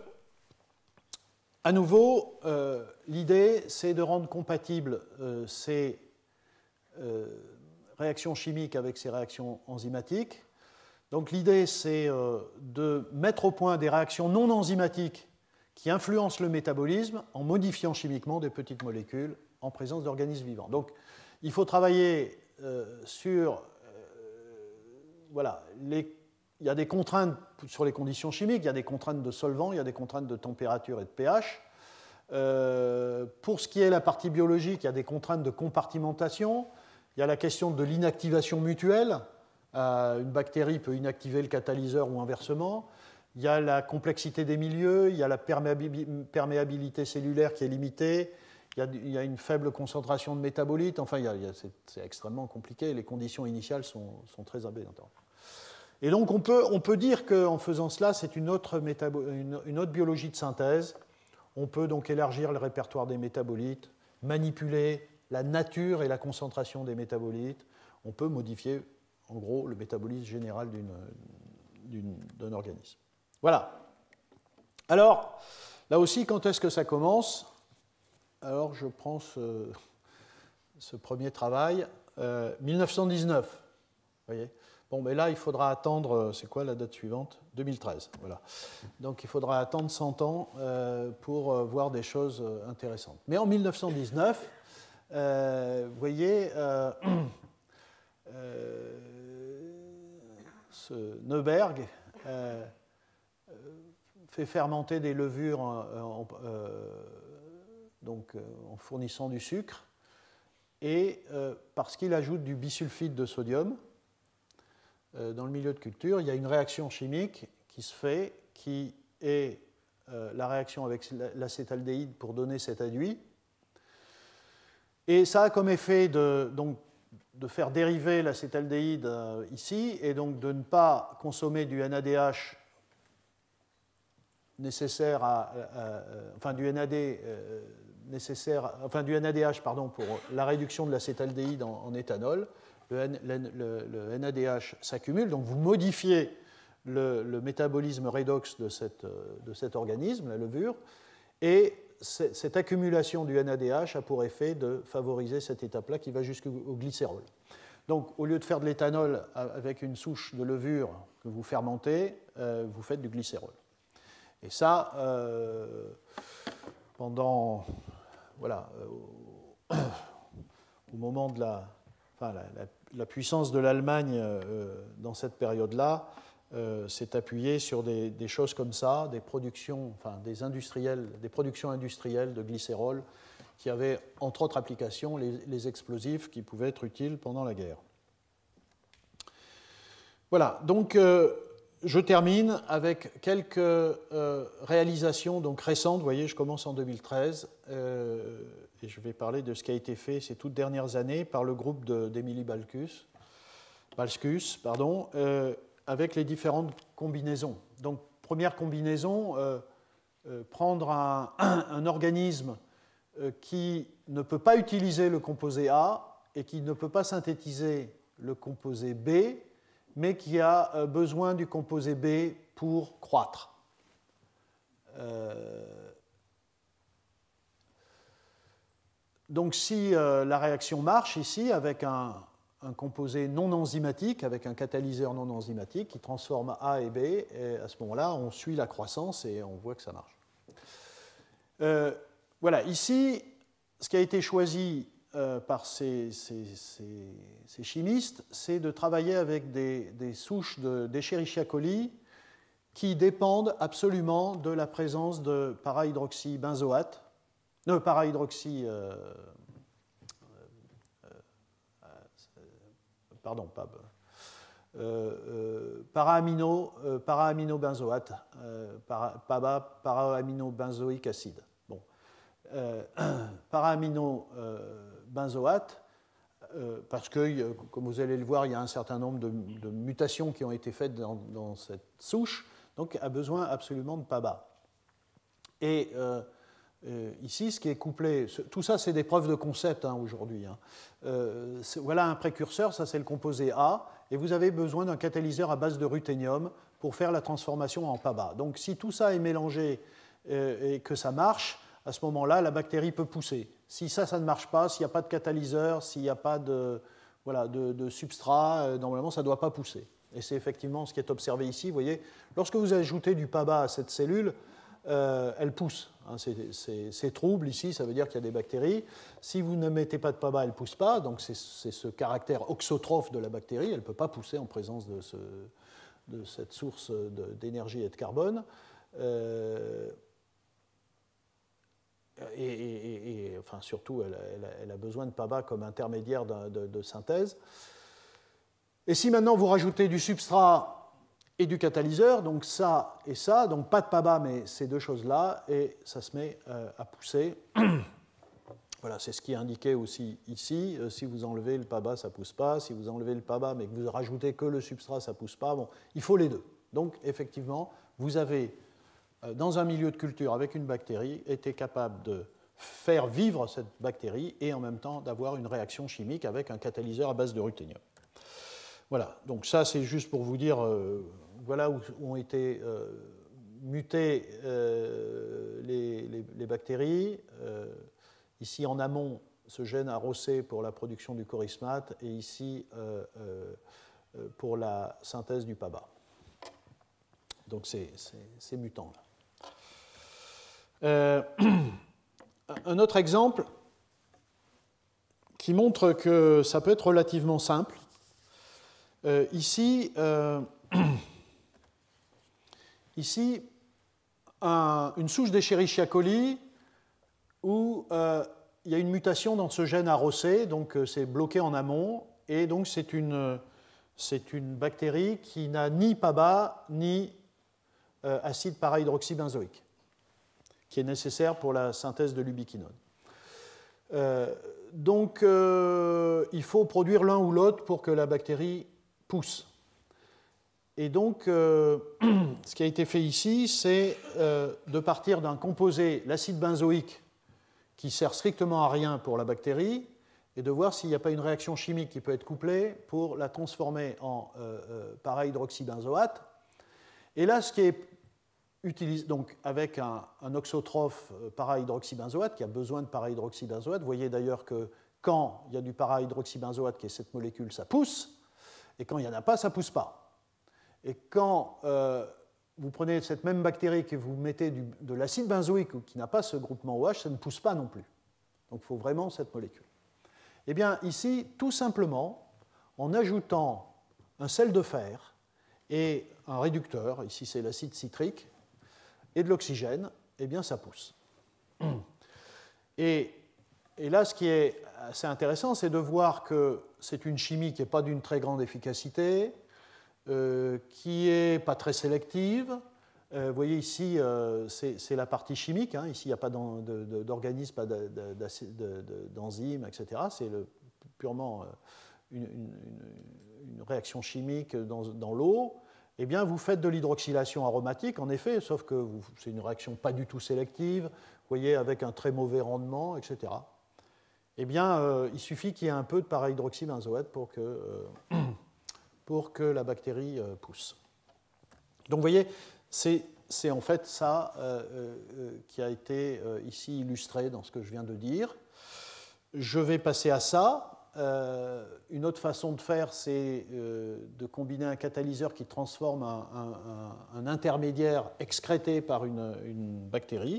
à nouveau, l'idée c'est de rendre compatibles ces réactions chimiques avec ces réactions enzymatiques. Donc l'idée c'est de mettre au point des réactions non enzymatiques qui influencent le métabolisme en modifiant chimiquement des petites molécules en présence d'organismes vivants. Donc il faut travailler sur... il y a des contraintes sur les conditions chimiques, il y a des contraintes de solvants, il y a des contraintes de température et de pH. Pour ce qui est la partie biologique, il y a des contraintes de compartimentation, il y a la question de l'inactivation mutuelle. Une bactérie peut inactiver le catalyseur ou inversement. Il y a la complexité des milieux, il y a la perméabilité cellulaire qui est limitée, il y a une faible concentration de métabolites, enfin, c'est extrêmement compliqué, les conditions initiales sont très embêtantes. Et donc, on peut dire qu'en faisant cela, c'est une autre biologie de synthèse. On peut donc élargir le répertoire des métabolites, manipuler la nature et la concentration des métabolites. On peut modifier, en gros, le métabolisme général d'un organisme. Voilà. Alors, là aussi, quand est-ce que ça commence? Alors, je prends ce premier travail, 1919. Vous voyez? Bon, mais là, il faudra attendre, c'est quoi la date suivante? 2013. Voilà. Donc, il faudra attendre 100 ans pour voir des choses intéressantes. Mais en 1919, vous voyez, ce Neuberg fait fermenter des levures en fournissant du sucre, et parce qu'il ajoute du bisulfite de sodium dans le milieu de culture, il y a une réaction chimique qui se fait, qui est la réaction avec l'acétaldéhyde pour donner cet aduit. Et ça a comme effet de faire dériver l'acétaldéhyde ici, et donc de ne pas consommer du NADH nécessaire du NADH pour la réduction de l'acétaldéhyde en éthanol. Le NADH s'accumule, donc vous modifiez le métabolisme redox de cet organisme, la levure, et cette accumulation du NADH a pour effet de favoriser cette étape-là qui va jusqu'au glycérol. Donc, au lieu de faire de l'éthanol avec une souche de levure que vous fermentez, vous faites du glycérol. Et ça, pendant, au moment de la puissance de l'Allemagne dans cette période-là, s'est appuyé sur des choses comme ça, des productions industrielles de glycérol qui avaient, entre autres applications, les explosifs qui pouvaient être utiles pendant la guerre. Voilà, donc je termine avec quelques réalisations donc récentes. Vous voyez, je commence en 2013 et je vais parler de ce qui a été fait ces toutes dernières années par le groupe d'Emilie Balzkus, avec les différentes combinaisons. Donc, première combinaison, prendre un organisme qui ne peut pas utiliser le composé A et qui ne peut pas synthétiser le composé B, mais qui a besoin du composé B pour croître. Donc si la réaction marche ici avec un composé non enzymatique, avec un catalyseur non enzymatique qui transforme A et B, et à ce moment-là, on suit la croissance et on voit que ça marche. Voilà, ici, ce qui a été choisi par ces chimistes, c'est de travailler avec des souches d'Escherichia coli qui dépendent absolument de la présence de pardon, PAB, para-aminobenzoate, PABA, para-aminobenzoïque acide. Bon. Para-aminobenzoate, parce que, comme vous allez le voir, il y a un certain nombre de mutations qui ont été faites dans cette souche, donc a besoin absolument de PABA. Et ici, ce qui est couplé, tout ça c'est des preuves de concept aujourd'hui. Voilà un précurseur, ça c'est le composé A, et vous avez besoin d'un catalyseur à base de ruthénium pour faire la transformation en PABA. Donc si tout ça est mélangé et que ça marche, à ce moment-là, la bactérie peut pousser. Si ça ne marche pas, s'il n'y a pas de catalyseur, s'il n'y a pas de substrat, normalement, ça ne doit pas pousser. Et c'est effectivement ce qui est observé ici. Vous voyez, lorsque vous ajoutez du PABA à cette cellule, elle pousse. C'est trouble ici, ça veut dire qu'il y a des bactéries. Si vous ne mettez pas de PABA, elle ne pousse pas. Donc c'est ce caractère auxotrophe de la bactérie. Elle ne peut pas pousser en présence de cette source d'énergie et de carbone. Enfin, surtout, elle a besoin de PABA comme intermédiaire de synthèse. Et si maintenant vous rajoutez du substrat et du catalyseur, donc ça et ça, donc pas de PABA, mais ces deux choses-là, et ça se met à pousser. Voilà, c'est ce qui est indiqué aussi ici. Si vous enlevez le PABA, ça ne pousse pas. Si vous enlevez le PABA, mais que vous rajoutez que le substrat, ça ne pousse pas. Bon, il faut les deux. Donc, effectivement, vous avez, dans un milieu de culture avec une bactérie, été capable de faire vivre cette bactérie et en même temps d'avoir une réaction chimique avec un catalyseur à base de ruthénium. Voilà, donc ça c'est juste pour vous dire, voilà où ont été mutées les bactéries. Ici en amont, ce gène a rossé pour la production du chorismate et ici pour la synthèse du PABA. Donc ces mutants-là. Un autre exemple qui montre que ça peut être relativement simple. Ici, une souche d'Escherichia coli où il y a une mutation dans ce gène arrosé, donc c'est bloqué en amont, et donc c'est une bactérie qui n'a ni PABA ni acide para-hydroxybenzoïque, qui est nécessaire pour la synthèse de l'ubiquinone. Donc il faut produire l'un ou l'autre pour que la bactérie pousse. Et donc, ce qui a été fait ici, c'est de partir d'un composé, l'acide benzoïque, qui sert strictement à rien pour la bactérie, et de voir s'il n'y a pas une réaction chimique qui peut être couplée pour la transformer en para-hydroxybenzoate. Et là, ce qui est utilisé, donc avec un auxotrophe para-hydroxybenzoate, qui a besoin de para-hydroxybenzoate, vous voyez d'ailleurs que quand il y a du para-hydroxybenzoate, qui est cette molécule, ça pousse. Et quand il n'y en a pas, ça ne pousse pas. Et quand vous prenez cette même bactérie que vous mettez de l'acide benzoïque qui n'a pas ce groupement OH, ça ne pousse pas non plus. Donc il faut vraiment cette molécule. Eh bien ici, tout simplement, en ajoutant un sel de fer et un réducteur, ici c'est l'acide citrique, et de l'oxygène, eh bien ça pousse. Et là, ce qui est assez intéressant, c'est de voir que c'est une chimie qui n'est pas d'une très grande efficacité, qui n'est pas très sélective. Vous voyez ici, c'est la partie chimique. Ici, il n'y a pas d'organisme, pas d'enzymes, etc. C'est purement une réaction chimique dans l'eau. Eh bien, vous faites de l'hydroxylation aromatique, en effet, sauf que c'est une réaction pas du tout sélective, vous voyez, avec un très mauvais rendement, etc. Eh bien, il suffit qu'il y ait un peu de para-hydroxybenzoate pour que la bactérie pousse. Donc, vous voyez, c'est en fait ça qui a été ici illustré dans ce que je viens de dire. Je vais passer à ça. Une autre façon de faire, c'est de combiner un catalyseur qui transforme un intermédiaire excrété par une bactérie.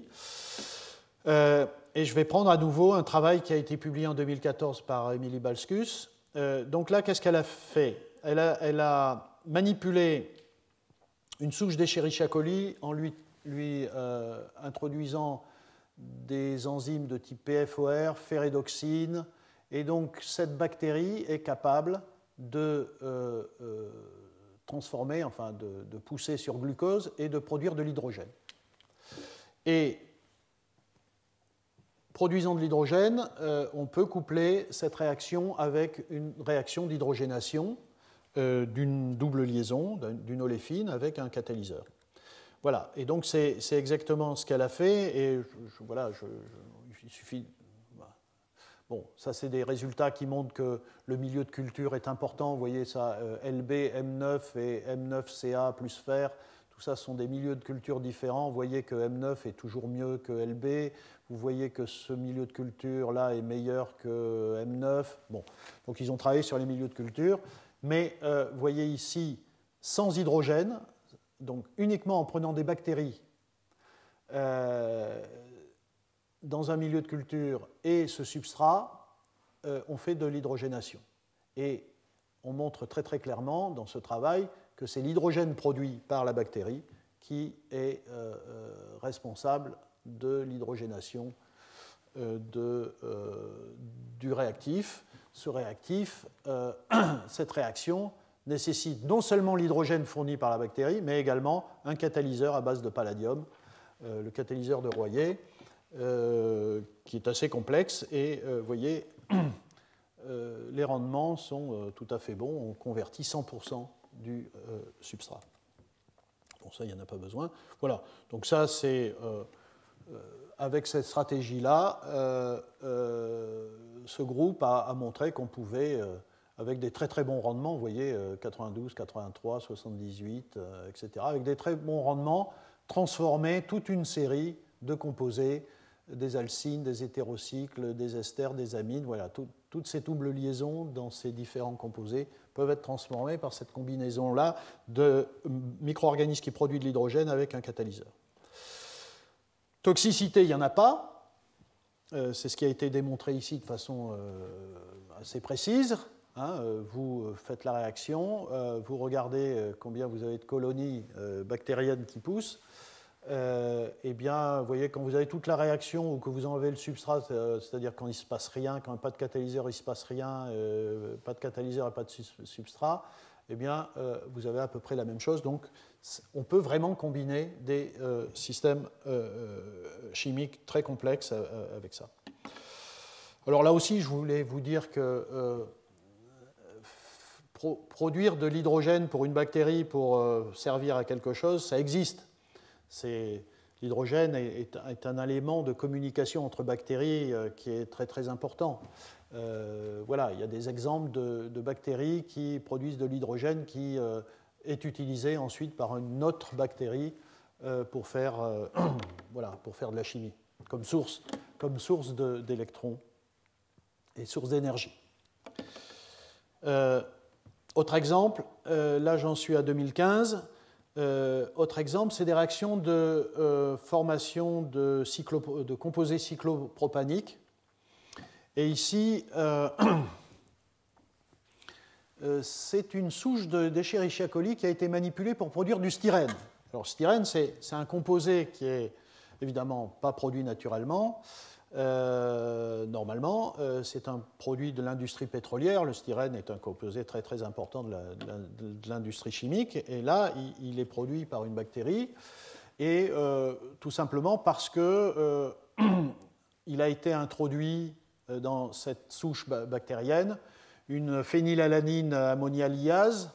Et je vais prendre à nouveau un travail qui a été publié en 2014 par Emily Balskus. Donc là, qu'est-ce qu'elle a fait ? Elle a manipulé une souche d'Escherichia coli en lui introduisant des enzymes de type PFOR, ferredoxine, et donc cette bactérie est capable de transformer, enfin de pousser sur glucose et de produire de l'hydrogène. Et produisant de l'hydrogène, on peut coupler cette réaction avec une réaction d'hydrogénation d'une double liaison, d'une oléfine avec un catalyseur. Voilà, et donc c'est exactement ce qu'elle a fait, et il suffit... Bon, ça c'est des résultats qui montrent que le milieu de culture est important, vous voyez ça, LB, M9 et M9Ca plus fer, tout ça sont des milieux de culture différents, vous voyez que M9 est toujours mieux que LB, vous voyez que ce milieu de culture-là est meilleur que M9, bon, donc ils ont travaillé sur les milieux de culture, mais vous voyez ici, sans hydrogène, donc uniquement en prenant des bactéries dans un milieu de culture et ce substrat, on fait de l'hydrogénation. Et on montre très très clairement dans ce travail que c'est l'hydrogène produit par la bactérie qui est responsable de l'hydrogénation du réactif. Ce réactif, cette réaction nécessite non seulement l'hydrogène fourni par la bactérie, mais également un catalyseur à base de palladium, le catalyseur de Royer, qui est assez complexe. Et vous voyez, les rendements sont tout à fait bons. On convertit 100% du substrat. Bon, ça, il n'y en a pas besoin. Voilà, donc ça, c'est... avec cette stratégie-là, ce groupe a montré qu'on pouvait, avec des très très bons rendements, vous voyez, 92, 83, 78, etc., avec des très bons rendements, transformer toute une série de composés, des alcynes, des hétérocycles, des esters, des amines, voilà, toutes ces doubles liaisons dans ces différents composés peuvent être transformées par cette combinaison-là de micro-organismes qui produisent de l'hydrogène avec un catalyseur. Toxicité, il n'y en a pas. C'est ce qui a été démontré ici de façon assez précise. Hein, vous faites la réaction, vous regardez combien vous avez de colonies bactériennes qui poussent. Eh bien, vous voyez, quand vous avez toute la réaction ou que vous enlevez le substrat, c'est-à-dire quand il ne se passe rien, quand il n'y a pas de catalyseur, il ne se passe rien, pas de catalyseur et pas de substrat, eh bien, vous avez à peu près la même chose. Donc, on peut vraiment combiner des systèmes chimiques très complexes avec ça. Alors là aussi, je voulais vous dire que produire de l'hydrogène pour une bactérie pour servir à quelque chose, ça existe. L'hydrogène est un élément de communication entre bactéries qui est très très important. Voilà, il y a des exemples de bactéries qui produisent de l'hydrogène qui est utilisé ensuite par une autre bactérie pour faire, voilà, pour faire de la chimie, comme source d'électrons et source d'énergie. Autre exemple, là j'en suis à 2015. Autre exemple, c'est des réactions de formation de composés cyclopropaniques. Et ici, c'est une souche d'Escherichia coli qui a été manipulée pour produire du styrène. Alors, styrène, c'est un composé qui est évidemment pas produit naturellement. Normalement, c'est un produit de l'industrie pétrolière. Le styrène est un composé très très important de l'industrie chimique. Et là, il est produit par une bactérie. Et tout simplement parce que il a été introduit dans cette souche bactérienne une phénylalanine ammonialiase,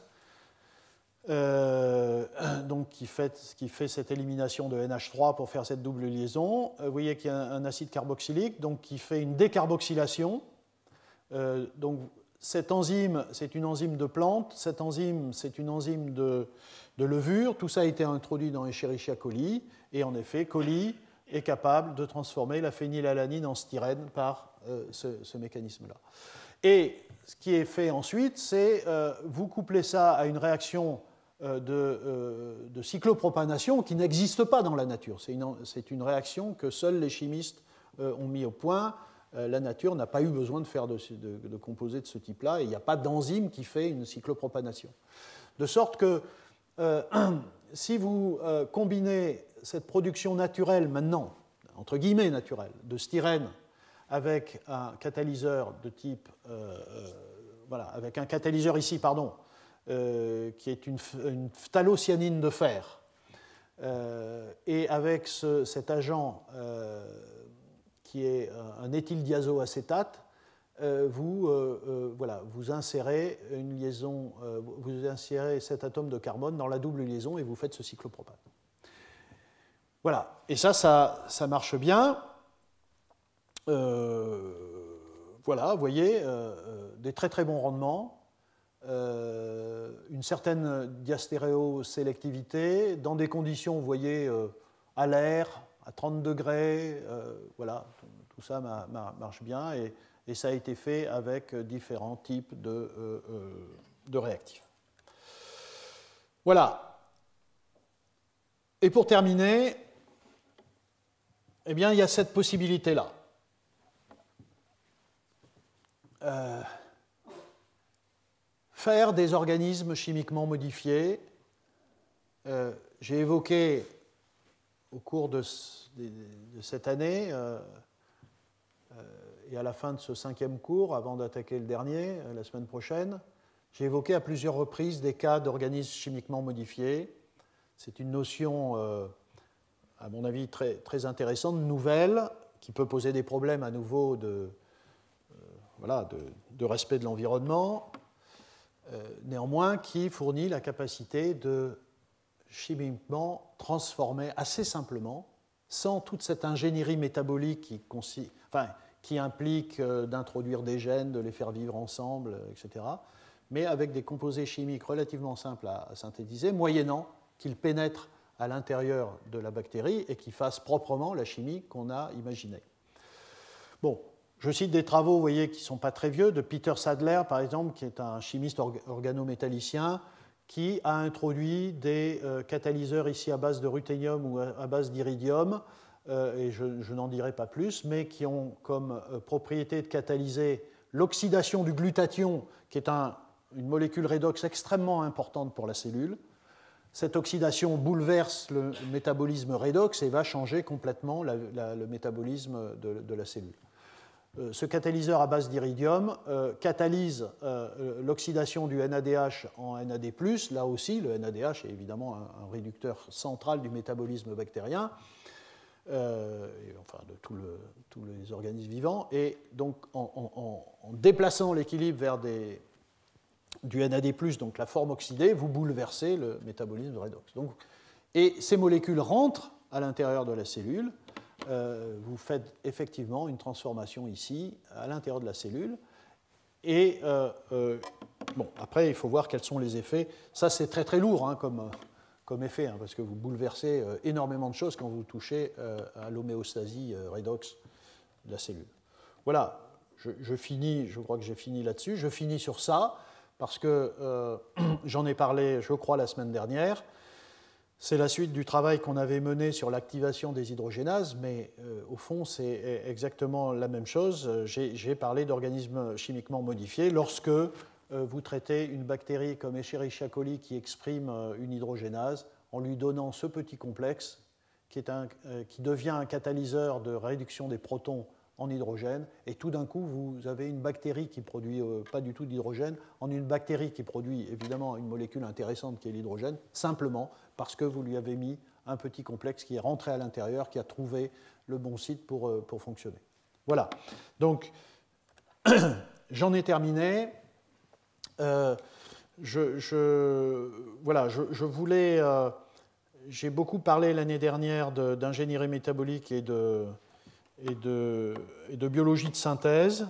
donc qui fait cette élimination de NH3 pour faire cette double liaison. Vous voyez qu'il y a un acide carboxylique donc qui fait une décarboxylation. Donc cette enzyme, c'est une enzyme de plante, cette enzyme, c'est une enzyme de levure. Tout ça a été introduit dans Escherichia coli, et en effet, coli est capable de transformer la phénylalanine en styrène par ce mécanisme-là. Et ce qui est fait ensuite, c'est vous couplez ça à une réaction de cyclopropanation qui n'existe pas dans la nature. C'est une réaction que seuls les chimistes ont mis au point. La nature n'a pas eu besoin de faire de composés de ce type-là, et il n'y a pas d'enzyme qui fait une cyclopropanation. De sorte que si vous combinez cette production naturelle maintenant, entre guillemets naturelle, de styrène avec un catalyseur de type voilà, avec un catalyseur ici, pardon, qui est une phthalocyanine de fer, et avec cet agent qui est un éthyldiazoacétate, vous insérez une liaison, vous insérez cet atome de carbone dans la double liaison et vous faites ce cyclopropane. Voilà, et ça marche bien. Voilà, vous voyez, des très très bons rendements, une certaine diastéréosélectivité, dans des conditions, vous voyez, à l'air, à 30 degrés, voilà, tout ça marche bien, et ça a été fait avec différents types de réactifs. Voilà. Et pour terminer, eh bien, il y a cette possibilité-là. Faire des organismes chimiquement modifiés. J'ai évoqué au cours de cette année et à la fin de ce 5e cours, avant d'attaquer le dernier, la semaine prochaine, j'ai évoqué à plusieurs reprises des cas d'organismes chimiquement modifiés. C'est une notion, à mon avis, très, très intéressante, nouvelle, qui peut poser des problèmes à nouveau de respect de l'environnement, néanmoins qui fournit la capacité de chimiquement transformer assez simplement, sans toute cette ingénierie métabolique qui implique d'introduire des gènes, de les faire vivre ensemble, etc., mais avec des composés chimiques relativement simples à synthétiser, moyennant qu'ils pénètrent à l'intérieur de la bactérie et qu'ils fassent proprement la chimie qu'on a imaginée. Bon, je cite des travaux, vous voyez, qui ne sont pas très vieux, de Peter Sadler, par exemple, qui est un chimiste organométallicien, qui a introduit des catalyseurs ici à base de ruthénium ou à base d'iridium, et je n'en dirai pas plus, mais qui ont comme propriété de catalyser l'oxydation du glutathion, qui est une molécule redox extrêmement importante pour la cellule. Cette oxydation bouleverse le métabolisme redox et va changer complètement le métabolisme de la cellule. Ce catalyseur à base d'iridium catalyse l'oxydation du NADH en NAD+. Là aussi, le NADH est évidemment un réducteur central du métabolisme bactérien, enfin de tous les organismes vivants. Et donc, en déplaçant l'équilibre vers du NAD+, donc la forme oxydée, vous bouleversez le métabolisme redox. Donc, et ces molécules rentrent à l'intérieur de la cellule. Vous faites effectivement une transformation ici, à l'intérieur de la cellule. Et bon, après, il faut voir quels sont les effets. Ça, c'est très très lourd hein, comme effet, hein, parce que vous bouleversez énormément de choses quand vous touchez à l'homéostasie redox de la cellule. Voilà, je crois que j'ai fini là-dessus. Je finis sur ça, parce que j'en ai parlé, je crois, la semaine dernière. C'est la suite du travail qu'on avait mené sur l'activation des hydrogénases, mais au fond, c'est exactement la même chose. J'ai parlé d'organismes chimiquement modifiés lorsque vous traitez une bactérie comme Escherichia coli qui exprime une hydrogénase en lui donnant ce petit complexe qui devient un catalyseur de réduction des protons en hydrogène, et tout d'un coup, vous avez une bactérie qui ne produit pas du tout d'hydrogène en une bactérie qui produit évidemment une molécule intéressante qui est l'hydrogène, simplement parce que vous lui avez mis un petit complexe qui est rentré à l'intérieur, qui a trouvé le bon site pour fonctionner. Voilà. Donc, j'en ai terminé. Je voulais... j'ai beaucoup parlé l'année dernière d'ingénierie métabolique et de biologie de synthèse.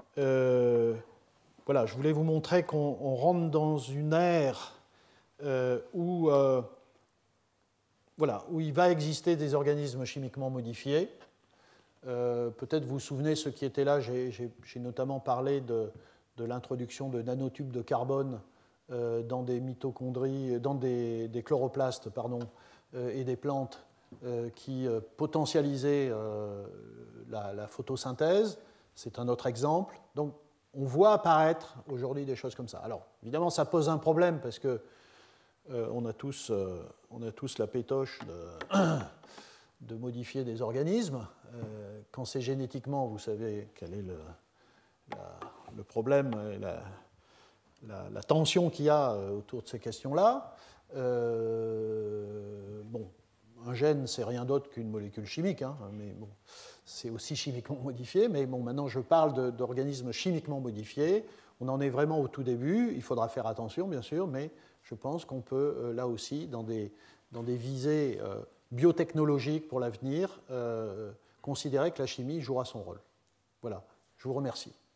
Voilà, je voulais vous montrer qu'on rentre dans une ère où il va exister des organismes chimiquement modifiés. Peut-être vous vous souvenez, ceux qui étaient là, j'ai notamment parlé de l'introduction de nanotubes de carbone dans des mitochondries, dans des chloroplastes, et des plantes qui potentialisaient la photosynthèse. C'est un autre exemple. Donc, on voit apparaître aujourd'hui des choses comme ça. Alors, évidemment, ça pose un problème parce que on a tous la pétoche de modifier des organismes. Quand c'est génétiquement, vous savez quel est le problème la tension qu'il y a autour de ces questions-là. Bon, un gène, c'est rien d'autre qu'une molécule chimique, hein, mais bon, c'est aussi chimiquement modifié. Mais bon, maintenant, je parle d'organismes chimiquement modifiés. On en est vraiment au tout début. Il faudra faire attention, bien sûr, mais je pense qu'on peut, là aussi, dans des visées biotechnologiques pour l'avenir, considérer que la chimie jouera son rôle. Voilà, je vous remercie.